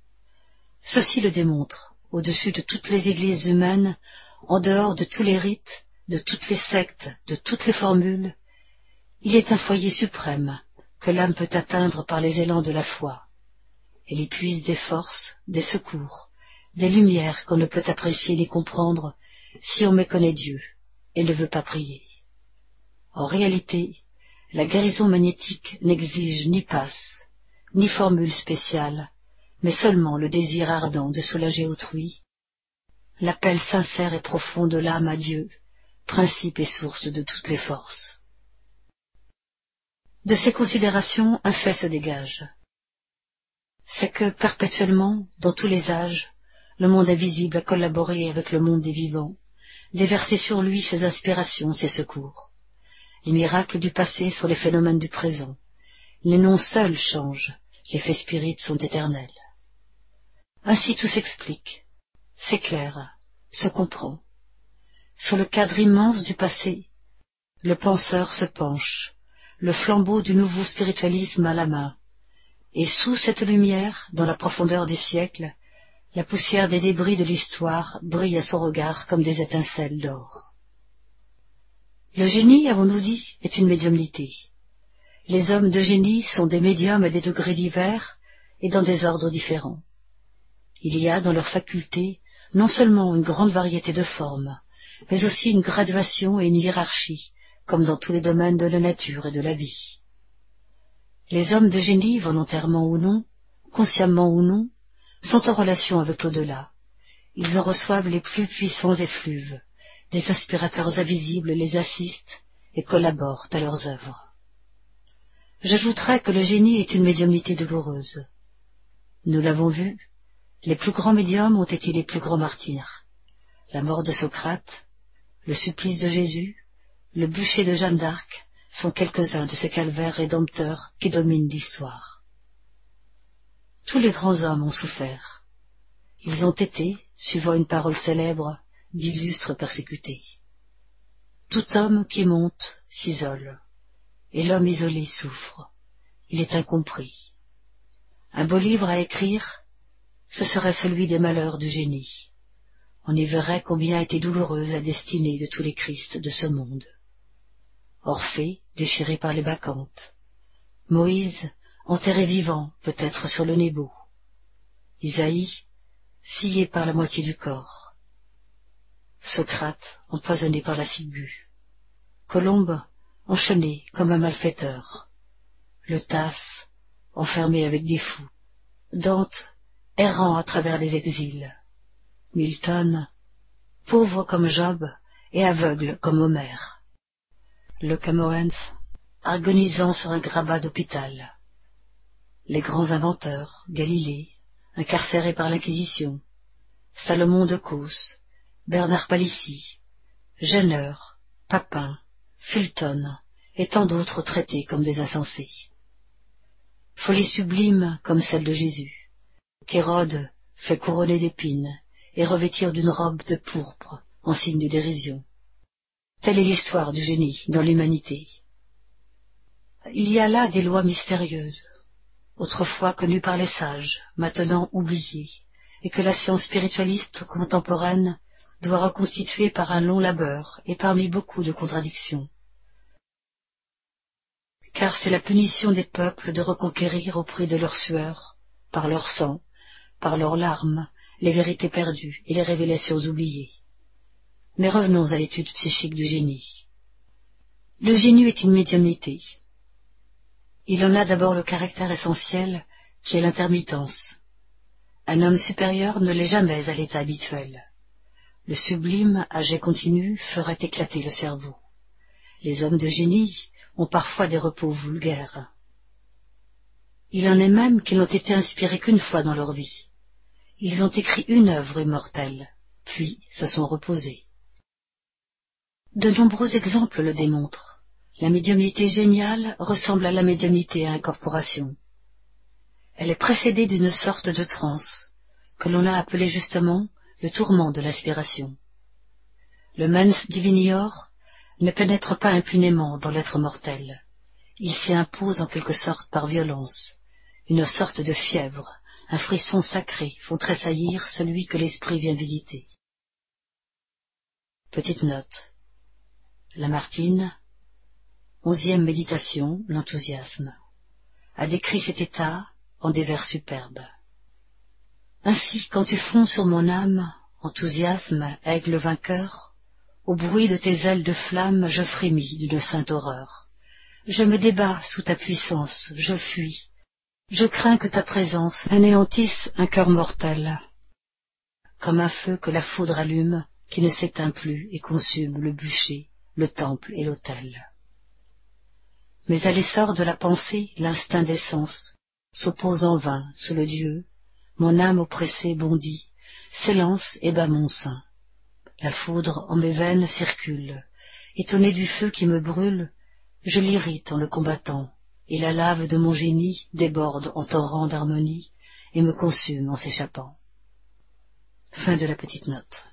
Ceci le démontre, au-dessus de toutes les églises humaines, en dehors de tous les rites, de toutes les sectes, de toutes les formules, il est un foyer suprême que l'âme peut atteindre par les élans de la foi. Elle y puise des forces, des secours, des lumières qu'on ne peut apprécier ni comprendre si on méconnaît Dieu et ne veut pas prier. En réalité, la guérison magnétique n'exige ni passe, ni formule spéciale, mais seulement le désir ardent de soulager autrui, l'appel sincère et profond de l'âme à Dieu, principe et source de toutes les forces. De ces considérations, un fait se dégage. C'est que, perpétuellement, dans tous les âges, le monde invisible a collaboré avec le monde des vivants, déversé sur lui ses inspirations, ses secours. Les miracles du passé sont les phénomènes du présent. Les noms seuls changent, les faits spirites sont éternels. Ainsi tout s'explique, s'éclaire, se comprend. Sur le cadre immense du passé, le penseur se penche, le flambeau du nouveau spiritualisme à la main, et sous cette lumière, dans la profondeur des siècles, la poussière des débris de l'histoire brille à son regard comme des étincelles d'or. Le génie, avons-nous dit, est une médiumnité. Les hommes de génie sont des médiums à des degrés divers et dans des ordres différents. Il y a dans leurs facultés non seulement une grande variété de formes, mais aussi une graduation et une hiérarchie, comme dans tous les domaines de la nature et de la vie. Les hommes de génie, volontairement ou non, consciemment ou non, sont en relation avec l'au-delà. Ils en reçoivent les plus puissants effluves. Des aspirateurs invisibles les assistent et collaborent à leurs œuvres. J'ajouterai que le génie est une médiumnité douloureuse. Nous l'avons vu, les plus grands médiums ont été les plus grands martyrs. La mort de Socrate, le supplice de Jésus, le bûcher de Jeanne d'Arc sont quelques-uns de ces calvaires rédempteurs qui dominent l'histoire. Tous les grands hommes ont souffert. Ils ont été, suivant une parole célèbre, d'illustres persécutés. Tout homme qui monte s'isole, et l'homme isolé souffre. Il est incompris. Un beau livre à écrire, ce serait celui des malheurs du génie. On y verrait combien était douloureuse la destinée de tous les Christs de ce monde. Orphée, déchiré par les bacchantes. Moïse, enterré vivant, peut-être sur le Nebo. Isaïe, scié par la moitié du corps. Socrate, empoisonné par la ciguë. Colombe, enchaîné comme un malfaiteur. Le Tasse, enfermé avec des fous. Dante, errant à travers les exils. Milton, pauvre comme Job et aveugle comme Homère. Le Camoens, agonisant sur un grabat d'hôpital. Les grands inventeurs, Galilée, incarcéré par l'Inquisition. Salomon de Causse, Bernard Palissy, Jenner, Papin, Fulton et tant d'autres traités comme des insensés. folie sublime comme celle de Jésus, qu'Hérode fait couronner d'épines et revêtir d'une robe de pourpre en signe de dérision. Telle est l'histoire du génie dans l'humanité. Il y a là des lois mystérieuses, autrefois connues par les sages, maintenant oubliées, et que la science spiritualiste contemporaine doit reconstituer par un long labeur et parmi beaucoup de contradictions. Car c'est la punition des peuples de reconquérir au prix de leur sueur, par leur sang, par leurs larmes, les vérités perdues et les révélations oubliées. Mais revenons à l'étude psychique du génie. Le génie est une médiumnité. Il en a d'abord le caractère essentiel, qui est l'intermittence. Un homme supérieur ne l'est jamais à l'état habituel. Le sublime, à jet continu, ferait éclater le cerveau. Les hommes de génie ont parfois des repos vulgaires. Il en est même qui n'ont été inspirés qu'une fois dans leur vie. Ils ont écrit une œuvre immortelle, puis se sont reposés. De nombreux exemples le démontrent. La médiumnité géniale ressemble à la médiumnité à incorporation. Elle est précédée d'une sorte de transe, que l'on a appelée justement le tourment de l'aspiration. Le mens divinior ne pénètre pas impunément dans l'être mortel. Il s'y impose en quelque sorte par violence. Une sorte de fièvre, un frisson sacré font tressaillir celui que l'esprit vient visiter. Petite note. Lamartine, onzième méditation, l'enthousiasme, a décrit cet état en des vers superbes. Ainsi, quand tu fonds sur mon âme, enthousiasme, aigle vainqueur, au bruit de tes ailes de flamme, je frémis d'une sainte horreur. Je me débats sous ta puissance, je fuis. Je crains que ta présence anéantisse un cœur mortel, comme un feu que la foudre allume, qui ne s'éteint plus et consume le bûcher, le temple et l'autel. Mais à l'essor de la pensée, l'instinct des sens s'oppose en vain sous le Dieu. Mon âme oppressée bondit, s'élance et bat mon sein. La foudre en mes veines circule. Étonné du feu qui me brûle, je l'irrite en le combattant, et la lave de mon génie déborde en torrent d'harmonie et me consume en s'échappant. Fin de la petite note.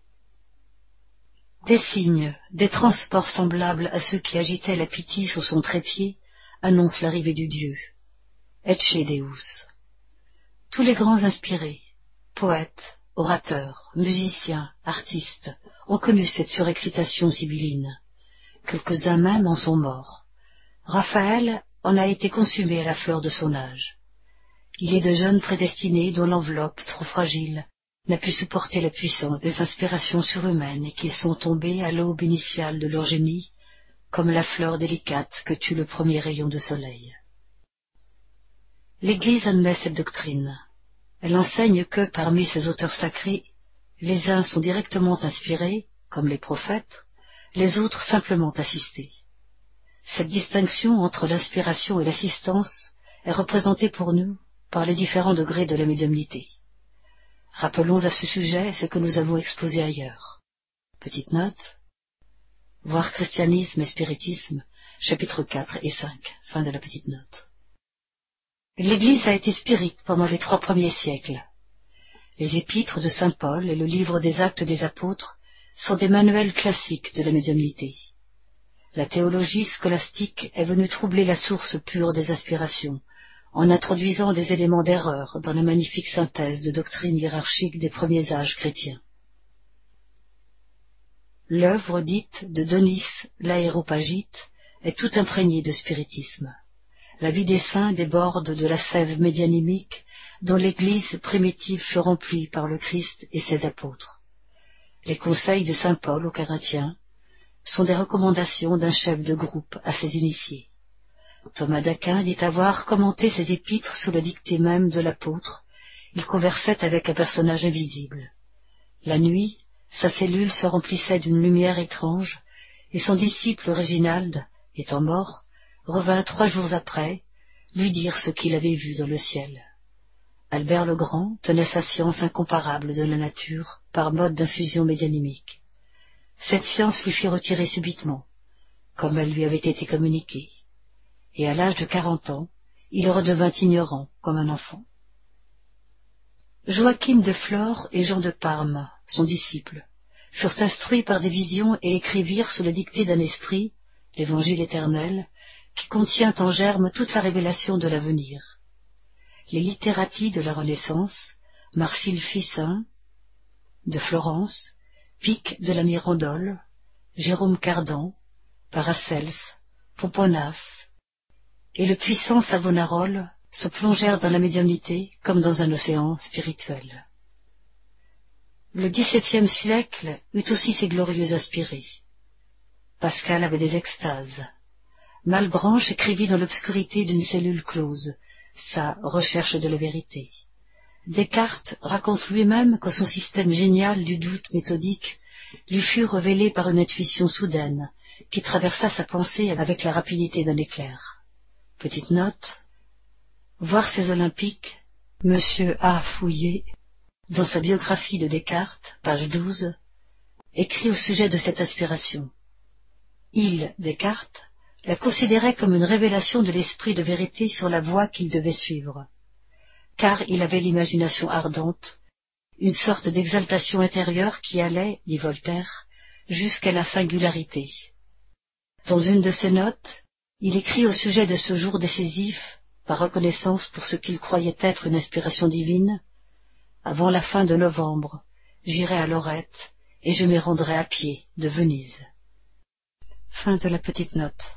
Des signes, des transports semblables à ceux qui agitaient la Pythie sous son trépied, annoncent l'arrivée du Dieu. Ecce Deus. Tous les grands inspirés, poètes, orateurs, musiciens, artistes, ont connu cette surexcitation sibylline. Quelques-uns même en sont morts. Raphaël en a été consumé à la fleur de son âge. Il est de jeunes prédestinés dont l'enveloppe, trop fragile, n'a pu supporter la puissance des inspirations surhumaines et qui sont tombés à l'aube initiale de leur génie, comme la fleur délicate que tue le premier rayon de soleil. L'Église admet cette doctrine. Elle enseigne que, parmi ses auteurs sacrés, les uns sont directement inspirés, comme les prophètes, les autres simplement assistés. Cette distinction entre l'inspiration et l'assistance est représentée pour nous par les différents degrés de la médiumnité. Rappelons à ce sujet ce que nous avons exposé ailleurs. Petite note. Voir Christianisme et Spiritisme, chapitres quatre et cinq. Fin de la petite note. L'Église a été spirite pendant les trois premiers siècles. Les épîtres de saint Paul et le livre des Actes des Apôtres sont des manuels classiques de la médiumnité. La théologie scolastique est venue troubler la source pure des aspirations, en introduisant des éléments d'erreur dans la magnifique synthèse de doctrines hiérarchiques des premiers âges chrétiens. L'œuvre dite de Denis l'Aréopagite est tout imprégnée de spiritisme. La vie des saints déborde de la sève médianimique dont l'Église primitive fut remplie par le Christ et ses apôtres. Les conseils de saint Paul aux Corinthiens sont des recommandations d'un chef de groupe à ses initiés. Thomas d'Aquin dit avoir commenté ses épîtres sous la dictée même de l'apôtre. Il conversait avec un personnage invisible. La nuit, sa cellule se remplissait d'une lumière étrange, et son disciple Réginald, étant mort, revint trois jours après, lui dire ce qu'il avait vu dans le ciel. Albert le Grand tenait sa science incomparable de la nature par mode d'infusion médianimique. Cette science lui fit retirer subitement, comme elle lui avait été communiquée. Et à l'âge de quarante ans, il redevint ignorant comme un enfant. Joachim de Flore et Jean de Parme, son disciple, furent instruits par des visions et écrivirent sous le dicté d'un esprit, l'Évangile éternel, qui contient en germe toute la révélation de l'avenir. Les littératis de la Renaissance, Marcille Ficin, de Florence, Pic de la Mirandole, Jérôme Cardan, Paracelse, Pomponnas et le puissant Savonarole se plongèrent dans la médiumnité comme dans un océan spirituel. Le dix-septième siècle eut aussi ses glorieux inspirés. Pascal avait des extases. Malebranche écrivit dans l'obscurité d'une cellule close sa Recherche de la vérité. Descartes raconte lui-même que son système génial du doute méthodique lui fut révélé par une intuition soudaine qui traversa sa pensée avec la rapidité d'un éclair. Petite note, voir ces Olympiques, Monsieur A. Fouillé, dans sa biographie de Descartes, page douze, écrit au sujet de cette inspiration. Il, Descartes, la considérait comme une révélation de l'esprit de vérité sur la voie qu'il devait suivre, car il avait l'imagination ardente, une sorte d'exaltation intérieure qui allait, dit Voltaire, jusqu'à la singularité. Dans une de ses notes, il écrit au sujet de ce jour décisif, par reconnaissance pour ce qu'il croyait être une inspiration divine, « Avant la fin de novembre, j'irai à Lorette et je m'y rendrai à pied de Venise. » Fin de la petite note.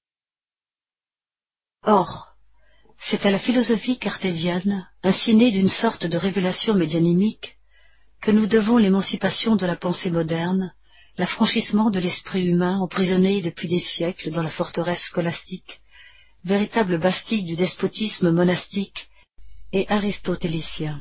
Or, c'est à la philosophie cartésienne, ainsi née d'une sorte de révélation médianimique, que nous devons l'émancipation de la pensée moderne, l'affranchissement de l'esprit humain emprisonné depuis des siècles dans la forteresse scolastique, véritable bastille du despotisme monastique et aristotélicien.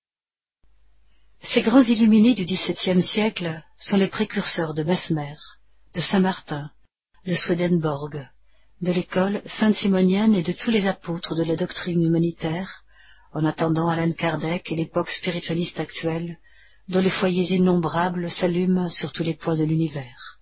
Ces grands illuminés du dix-septième siècle sont les précurseurs de Mesmer, de Saint-Martin, de Swedenborg, de l'école sainte-simonienne et de tous les apôtres de la doctrine humanitaire, en attendant Allan Kardec et l'époque spiritualiste actuelle, dont les foyers innombrables s'allument sur tous les points de l'univers.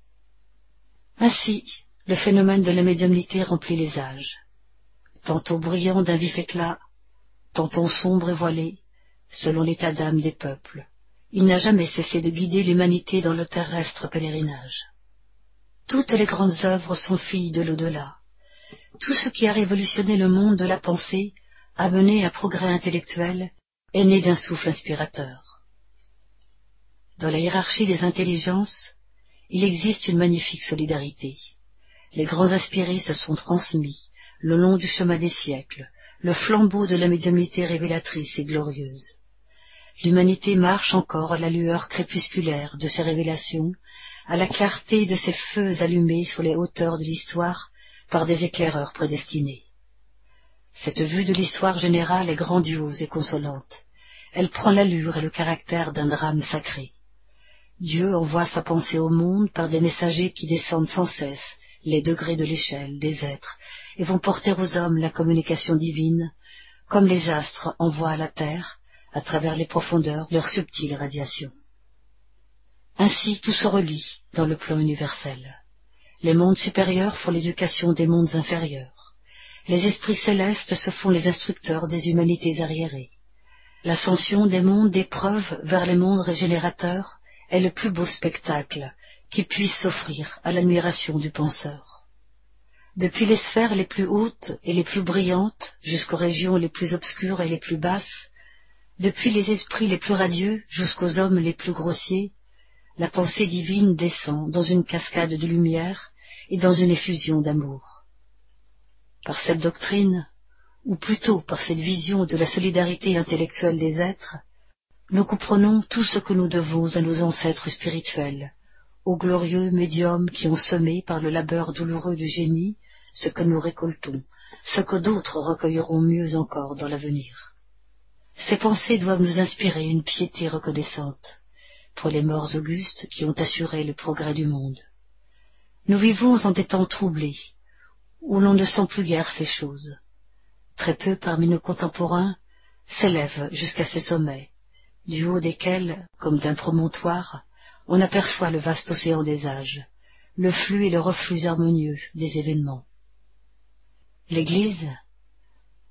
Ainsi, le phénomène de la médiumnité remplit les âges. Tantôt brillant d'un vif éclat, tantôt sombre et voilé, selon l'état d'âme des peuples, il n'a jamais cessé de guider l'humanité dans le terrestre pèlerinage. Toutes les grandes œuvres sont filles de l'au-delà. Tout ce qui a révolutionné le monde de la pensée, a mené un progrès intellectuel, est né d'un souffle inspirateur. Dans la hiérarchie des intelligences, il existe une magnifique solidarité. Les grands inspirés se sont transmis, le long du chemin des siècles, le flambeau de la médiumnité révélatrice et glorieuse. L'humanité marche encore à la lueur crépusculaire de ces révélations, à la clarté de ces feux allumés sur les hauteurs de l'histoire par des éclaireurs prédestinés. Cette vue de l'histoire générale est grandiose et consolante. Elle prend l'allure et le caractère d'un drame sacré. Dieu envoie sa pensée au monde par des messagers qui descendent sans cesse les degrés de l'échelle des êtres et vont porter aux hommes la communication divine, comme les astres envoient à la terre, à travers les profondeurs, leur subtile radiation. Ainsi tout se relie dans le plan universel. Les mondes supérieurs font l'éducation des mondes inférieurs. Les esprits célestes se font les instructeurs des humanités arriérées. L'ascension des mondes d'épreuve vers les mondes régénérateurs est le plus beau spectacle qui puisse s'offrir à l'admiration du penseur. Depuis les sphères les plus hautes et les plus brillantes jusqu'aux régions les plus obscures et les plus basses, depuis les esprits les plus radieux jusqu'aux hommes les plus grossiers, la pensée divine descend dans une cascade de lumière et dans une effusion d'amour. Par cette doctrine, ou plutôt par cette vision de la solidarité intellectuelle des êtres, nous comprenons tout ce que nous devons à nos ancêtres spirituels, aux glorieux médiums qui ont semé par le labeur douloureux du génie ce que nous récoltons, ce que d'autres recueilleront mieux encore dans l'avenir. Ces pensées doivent nous inspirer une piété reconnaissante pour les morts augustes qui ont assuré le progrès du monde. Nous vivons en des temps troublés, où l'on ne sent plus guère ces choses. Très peu parmi nos contemporains s'élèvent jusqu'à ces sommets, du haut desquels, comme d'un promontoire, on aperçoit le vaste océan des âges, le flux et le reflux harmonieux des événements. L'Église,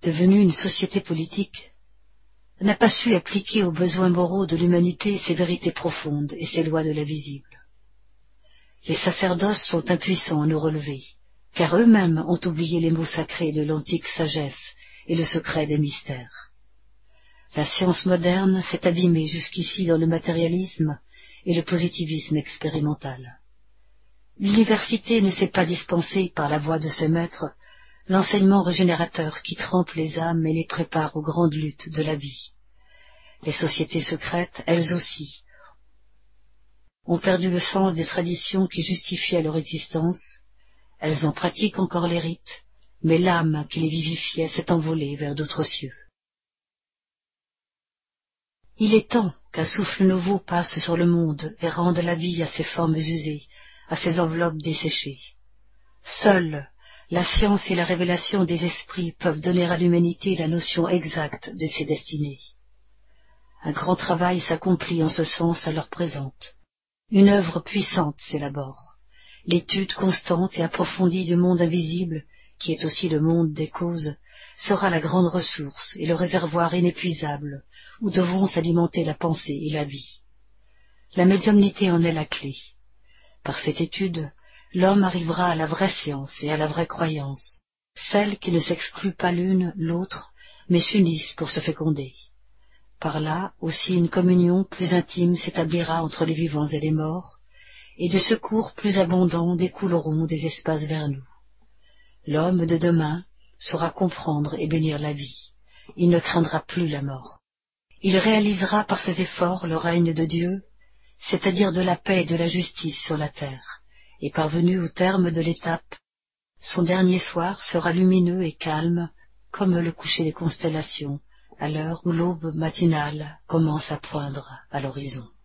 devenue une société politique, n'a pas su appliquer aux besoins moraux de l'humanité ses vérités profondes et ses lois de l'invisible. Les sacerdoces sont impuissants à nous relever, car eux-mêmes ont oublié les mots sacrés de l'antique sagesse et le secret des mystères. La science moderne s'est abîmée jusqu'ici dans le matérialisme et le positivisme expérimental. L'université ne s'est pas dispensée, par la voix de ses maîtres, l'enseignement régénérateur qui trempe les âmes et les prépare aux grandes luttes de la vie. Les sociétés secrètes, elles aussi, ont perdu le sens des traditions qui justifiaient leur existence. Elles en pratiquent encore les rites, mais l'âme qui les vivifiait s'est envolée vers d'autres cieux. Il est temps qu'un souffle nouveau passe sur le monde et rende la vie à ses formes usées, à ses enveloppes desséchées. Seule la science et la révélation des esprits peuvent donner à l'humanité la notion exacte de ses destinées. Un grand travail s'accomplit en ce sens à l'heure présente. Une œuvre puissante s'élabore. L'étude constante et approfondie du monde invisible, qui est aussi le monde des causes, sera la grande ressource et le réservoir inépuisable où devront s'alimenter la pensée et la vie. La médiumnité en est la clé. Par cette étude, l'homme arrivera à la vraie science et à la vraie croyance, celle qui ne s'exclut pas l'une l'autre, mais s'unissent pour se féconder. Par là aussi une communion plus intime s'établira entre les vivants et les morts, et de secours plus abondants découleront des espaces vers nous. L'homme de demain saura comprendre et bénir la vie. Il ne craindra plus la mort. Il réalisera par ses efforts le règne de Dieu, c'est-à-dire de la paix et de la justice sur la terre, et parvenu au terme de l'étape, son dernier soir sera lumineux et calme comme le coucher des constellations, à l'heure où l'aube matinale commence à poindre à l'horizon.